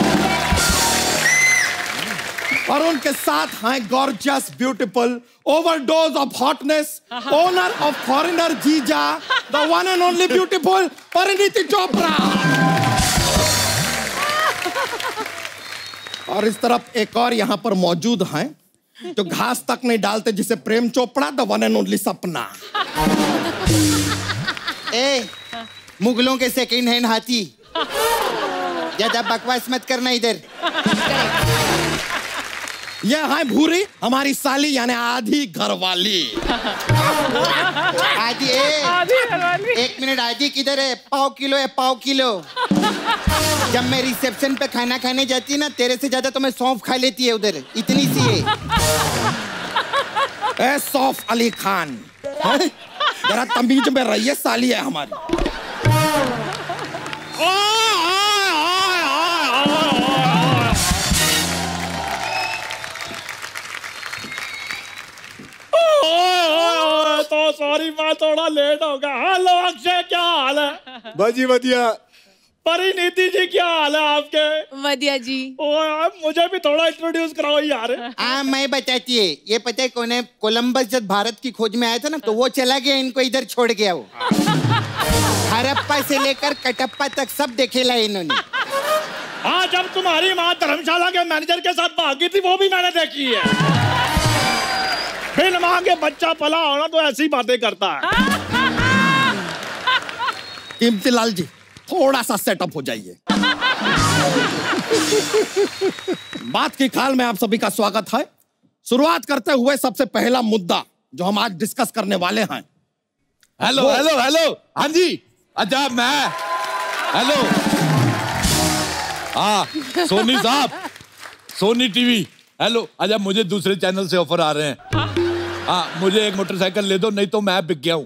और उनके साथ हैं gorgeous, beautiful, overdose of hotness, owner of foreigner जीजा, the one and only beautiful Parineeti Chopra. और इस तरफ एक और यहाँ पर मौजूद हैं जो घास तक नहीं डालते, जिसे Prem Chopra, the one and only Sapna. ए, मुगलों के सेकंड हैंड हाथी, ज्यादा बकवास मत करना इधर। ये है भूरी, हमारी साली यानी आधी घरवाली। आधी ए, आधी घरवाली। एक मिनट, आधी किधर है? पाव किलो है, पाव किलो। जब मैं रिसेप्शन पे खाना खाने जाती है ना, तेरे से ज्यादा तो मैं सौंफ खा लेती है उधर, इतनी सी है। ए सौफ अली खान, जरा तमीज में रहिए, साली है हमारी। तो सॉरी, मैं थोड़ा लेट हो गया। हेलो अक्षय, क्या हाल है? बाजी बढ़िया। परिणीति जी क्या हाल है आपके? वधिया जी। ओ यार मुझे भी थोड़ा इंट्रोड्यूस कराओ यार। हाँ मैं बताती है, ये पता है कौन है? कोलंबस जब भारत की खोज में आया था ना, तो वो चला गया, इनको इधर छोड़ गया वो। हरप्पा से लेकर कटप्पा तक सब देखेला इन्होंने। हाँ, जब तुम्हारी माँ धर्मशाला के मैनेजर के साथ भागी थी वो भी मैंने देखी है। बिन माँ के बच्चा पला होना तो ऐसी बातें करता है। कीमती लाल जी थोड़ा सा सेटअप हो जाइए। बात की खाल में आप सभी का स्वागत है। शुरुआत करते हुए सबसे पहला मुद्दा जो हम आज डिस्कस करने वाले हैं। हेलो हेलो हेलो, हाँ जी, अच्छा मैं, हेलो, हाँ सोनी साहब, सोनी टीवी, हेलो। अच्छा मुझे दूसरे चैनल से ऑफर आ रहे हैं। हाँ मुझे एक मोटरसाइकिल ले दो, नहीं तो मैं बिक गया हूँ।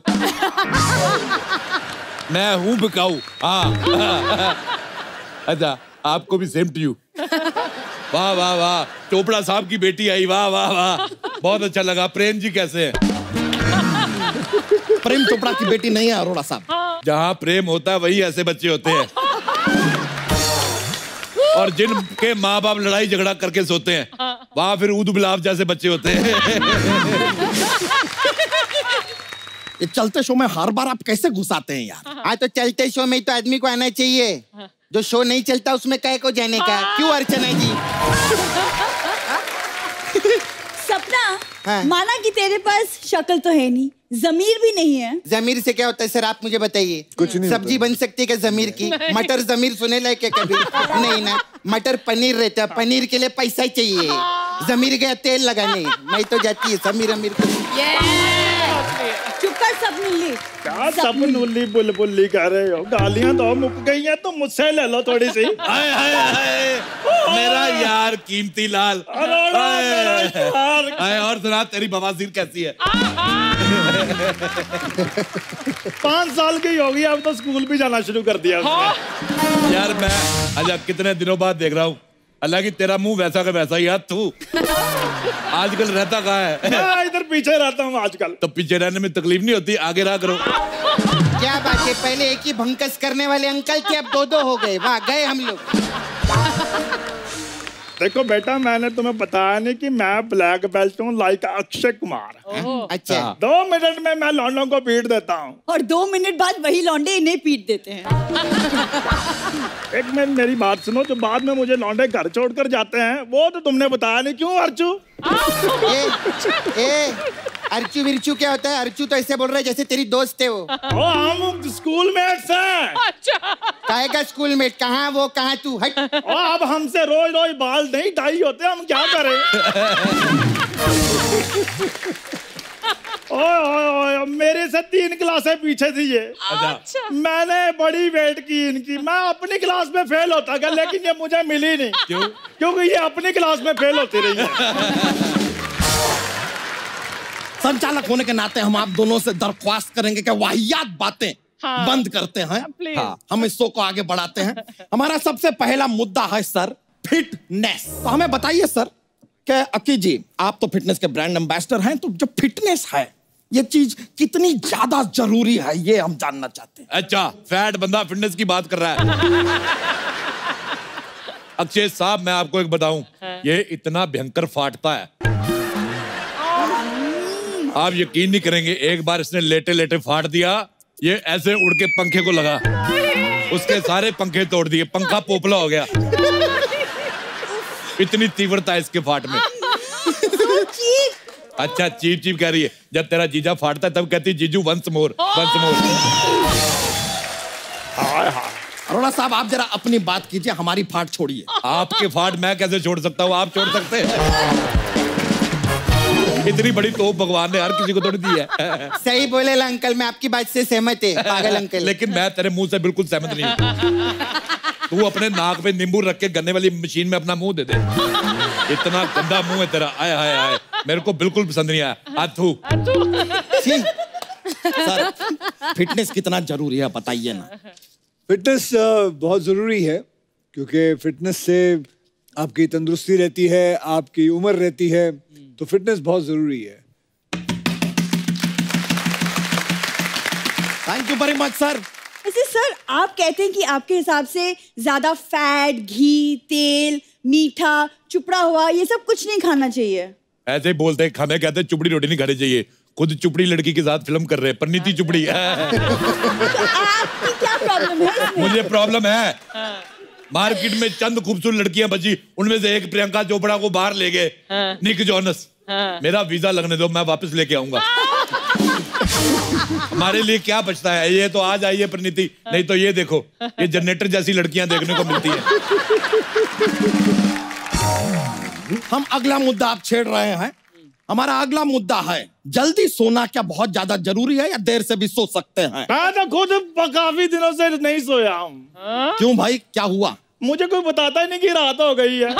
मैं हूँ बिकाऊ। हाँ अच्छा, आपको भी सेम टू यू। वाह वाह वाह, चोपड़ा साहब की बेटी आई, वाह वाह वाह, बहुत अच्छा लगा। प्रेम जी कैसे हैं? प्रेम चोपड़ा की बेटी नहीं है अरोड़ा साहब। जहाँ प्रेम होता है वही ऐसे बच्चे होते हैं। और जिनके माँ बाप लड़ाई झगड़ा करके सोते हैं वहाँ फिर ऊद बिलाव जैसे बच्चे होते हैं। ये चलते शो में हर बार आप कैसे घुसाते हैं यार? हाँ तो चलते शो में तो आदमी को आना चाहिए, जो शो नहीं चलता उसमें काहे को जाने का? क्यों अर्चना जी? सपना, हाँ? माना कि तेरे पास शक्ल तो है नहीं, जमीर भी नहीं है। जमीर से क्या होता है सर, आप मुझे बताइए। कुछ नहीं सब्जी बन सकती है क्या जमीर की? मटर जमीर सुने लायक है कभी? नहीं ना, मटर पनीर रहता है, पनीर के लिए पैसा चाहिए, जमीर गया तेल लगाने, मैं तो जाती है समीर अमीर को। चुप कर सपनुल्ली। क्या सपनुल्ली बुलबुल्ली कह रहे हो? गालियां तो मुक गई हैं, तो मुझसे ले लो थोड़ी सी। हाय हाय हाय, मेरा यार कीमती लाल। हाय, और सुना तेरी बवासीर कैसी है? पाँच साल की होगी, अब तो स्कूल भी जाना शुरू कर दिया उसने। यार मैं अच्छा कितने दिनों बाद देख रहा हूँ, हालांकि तेरा मुंह वैसा का वैसा ही है। तू आजकल रहता कहाँ है? मैं इधर पीछे रहता हूँ आजकल। तो पीछे रहने में तकलीफ नहीं होती? आगे रहा करो। क्या बात है, पहले एक ही भंकस करने वाले अंकल थे, अब दो दो हो गए। वाह, गए हम लोग। देखो बेटा, मैंने तुम्हें बताया नहीं कि मैं ब्लैक बेल्ट हूँ, लाइक अक्षय कुमार। अच्छा, दो मिनट में मैं लौंडों को पीट देता हूँ, और दो मिनट बाद वही लौंडे इन्हें पीट देते हैं। एक मिनट मेरी बात सुनो, जो बाद में मुझे लौंडे घर छोड़कर जाते हैं वो तो तुमने बताया नहीं। क्यों अर्चू? ए, ए, अर्चू विरचू क्या होता है? अर्चू तो ऐसे बोल रहे जैसे तेरी दोस्त है वो। ओ, हम स्कूल मेट्स हैं। काहे का स्कूल मेट? कहाँ वो, कहाँ तू? हट। ओ, अब हमसे रोज रोज बाल नहीं डाई होते, हम क्या करें? ओए ओए ओए, मेरे से तीन क्लासें पीछे थी ये। अच्छा। मैंने बड़ी वेट की इनकी, मैं अपनी क्लास में फेल होता गया, लेकिन ये मुझे मिली नहीं। क्यों? क्योंकि ये अपनी क्लास में फेल होती रही है। संचालक होने के नाते हम आप दोनों से दरख्वास्त करेंगे कि वाहियात बातें हाँ। बंद करते हैं। हाँ। हम इस शो को आगे बढ़ाते हैं। हमारा सबसे पहला मुद्दा है सर, फिटनेस। तो हमें बताइए सर कि अक्की जी, आप तो फिटनेस के ब्रांड एम्बेसडर हैं, तो जो फिटनेस है ये चीज कितनी ज्यादा जरूरी है, ये हम जानना चाहते हैं। अच्छा, फैट बंदा फिटनेस की बात कर रहा है। अक्षय साहब, मैं आपको एक बताऊं, ये इतना भयंकर फाटता है, आप यकीन नहीं करेंगे। एक बार इसने लेटे लेटे फाड़ दिया, ये ऐसे उड़ के पंखे को लगा, उसके सारे पंखे तोड़ दिए, पंखा पोपला हो गया। इतनी तीव्रता है इसके फाट में। अच्छा, चीप चीप कह रही है। जब तेरा जीजा फाड़ता है तब कहती जीजू once more, once more. Arora साहब, आप जरा अपनी बात कीजिए, हमारी फाट छोड़िए। आपके फाट मैं कैसे छोड़ सकता हूँ? आप छोड़ सकते हैं? इतनी बड़ी तोप भगवान ने हर किसी को थोड़ी दी है। सही बोले अंकल, मैं आपकी बात से सहमत है पागल अंकल। लेकिन मैं तेरे मुंह से बिल्कुल सहमत नहीं हूँ। तू अपने नाक पे नींबू रख के गन्ने वाली मशीन में अपना मुंह दे दे। इतना गंदा मुंह है तेरा, आय हाय हाय, मेरे को बिल्कुल पसंद नहीं आया। आथू। सर, फिटनेस कितना जरूरी है बताइए ना। फिटनेस बहुत जरूरी है, क्योंकि फिटनेस से आपकी तंदुरुस्ती रहती है, आपकी उम्र रहती है, तो फिटनेस बहुत जरूरी है। Thank you very much sir. वैसे सर आप कहते हैं कि आपके हिसाब से ज्यादा फैट, घी, तेल, मीठा, चुपड़ा हुआ ये सब कुछ नहीं खाना चाहिए। ऐसे ही बोलते हैं, हमें कहते हैं चुपड़ी रोटी नहीं खानी चाहिए। खुद चुपड़ी लड़की के साथ फिल्म कर रहे हैं, परिणीति चुपड़ी। तो आपकी क्या प्रॉब्लम है इसमें? मुझे प्रॉब्लम है, मार्केट में चंद खूबसूरत लड़कियां बची, उनमें से एक प्रियंका चोपड़ा को बाहर ले गए, निक जॉनस। मेरा वीजा लगने दो, मैं वापस लेके आऊंगा। हमारे लिए क्या बचता है? ये तो आज आई है परिणीति, नहीं तो ये देखो, ये जनरेटर जैसी लड़कियां देखने को मिलती है। हम अगला मुद्दा आप छेड़ रहे हैं। हमारा अगला मुद्दा है, जल्दी सोना क्या बहुत ज्यादा जरूरी है या देर से भी सो सकते हैं? मैं तो खुद काफी दिनों से नहीं सोया हूँ। क्यों भाई, क्या हुआ? मुझे कोई बताता ही नहीं कि रात हो गई है।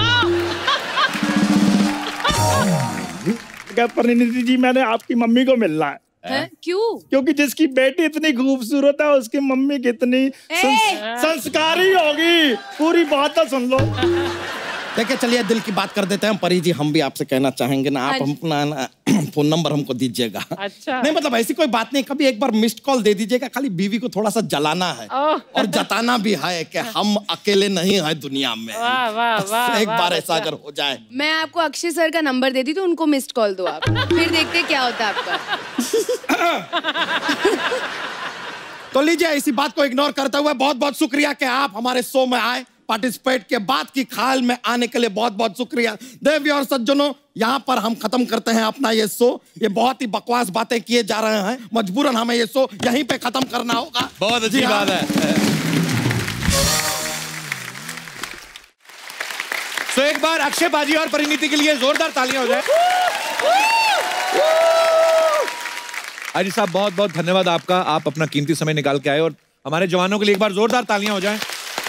क्या परिणीति जी, मैंने आपकी मम्मी को मिलना है। है? क्यों? क्योंकि जिसकी बेटी इतनी खूबसूरत है उसकी मम्मी कितनी संस, संस्कारी होगी। पूरी बात तो सुन लो। देखिए चलिए दिल की बात कर देते हैं। परी जी हम भी आपसे कहना चाहेंगे ना, आप अपना फोन नंबर हमको दीजिएगा। अच्छा। नहीं मतलब ऐसी कोई बात नहीं, कभी एक बार मिस्ड कॉल दे दीजिएगा। खाली बीवी को थोड़ा सा जलाना है और जताना भी है कि हम अकेले नहीं हैं दुनिया में। वाह वाह वाह, एक वाह, बार ऐसा अगर हो जाए। मैं आपको अक्षय सर का नंबर देती तो उनको मिस्ड कॉल दो आप, फिर देखते क्या होता है आपका। तो लीजिए इसी बात को इग्नोर करते हुए बहुत बहुत शुक्रिया कि आप हमारे शो में आए। पार्टिसिपेट के बाद की खाल में आने के लिए बहुत बहुत शुक्रिया। देवी और सज्जनों, यहाँ पर हम खत्म करते हैं अपना ये शो। ये बहुत ही बकवास बातें किए जा रहे हैं, मजबूरन हमें ये शो यहीं पे खत्म करना होगा। बहुत अच्छी बात है। तो एक बार अक्षय बाजी और परिणीति के लिए जोरदार तालियां हो जाए। हाजी साहब बहुत बहुत धन्यवाद आपका, आप अपना कीमती समय निकाल के आए। और हमारे जवानों के लिए एक बार जोरदार तालियां हो जाएं।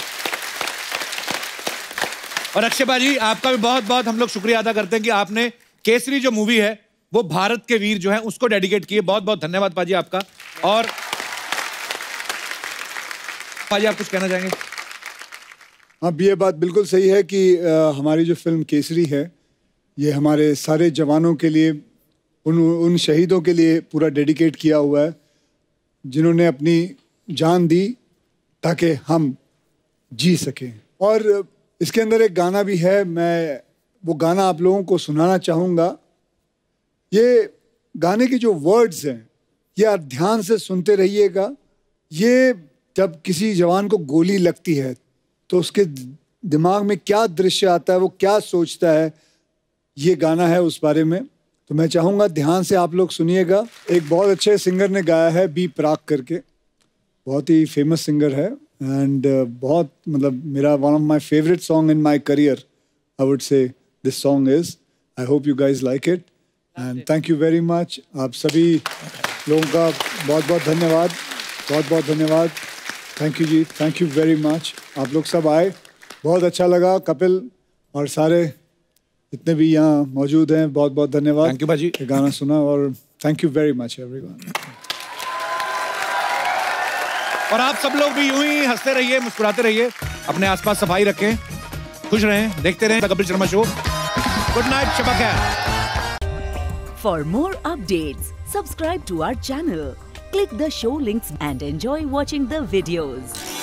और अक्षय बाजी आपका भी बहुत बहुत हम लोग शुक्रिया अदा करते हैं कि आपने केसरी जो मूवी है वो भारत के वीर जो है उसको डेडिकेट किए। बहुत बहुत धन्यवाद पाजी आपका। और पाजी आप कुछ कहना चाहेंगे? अब ये बात बिल्कुल सही है कि आ, हमारी जो फिल्म केसरी है ये हमारे सारे जवानों के लिए, उन उन शहीदों के लिए पूरा डेडिकेट किया हुआ है जिन्होंने अपनी जान दी ताकि हम जी सकें। और इसके अंदर एक गाना भी है, मैं वो गाना आप लोगों को सुनाना चाहूँगा। ये गाने के जो वर्ड्स हैं ये आप ध्यान से सुनते रहिएगा। ये जब किसी जवान को गोली लगती है तो उसके दिमाग में क्या दृश्य आता है, वो क्या सोचता है, ये गाना है उस बारे में। तो मैं चाहूँगा ध्यान से आप लोग सुनिएगा। एक बहुत अच्छे सिंगर ने गाया है, बी प्राक करके, बहुत ही फेमस सिंगर है। एंड uh, बहुत मतलब मेरा one of my favourite song in my career, I would say this song is. I hope you guys like it and thank you very much. आप सभी लोगों का बहुत बहुत धन्यवाद, बहुत बहुत धन्यवाद। Thank you ji, thank you very much. आप लोग सब आए, बहुत अच्छा लगा। कपिल और सारे जितने भी यहाँ मौजूद हैं, बहुत बहुत धन्यवाद। थैंक यू बाजी, ये गाना सुना और thank you very much everyone. और आप सब लोग भी यूं ही हंसते रहिए, मुस्कुराते रहिए, अपने आसपास सफाई रखें, खुश रहें, देखते रहें the Kapil Sharma show. Good night, शब खैर। For more updates, subscribe to our channel, click the show links and enjoy watching the videos.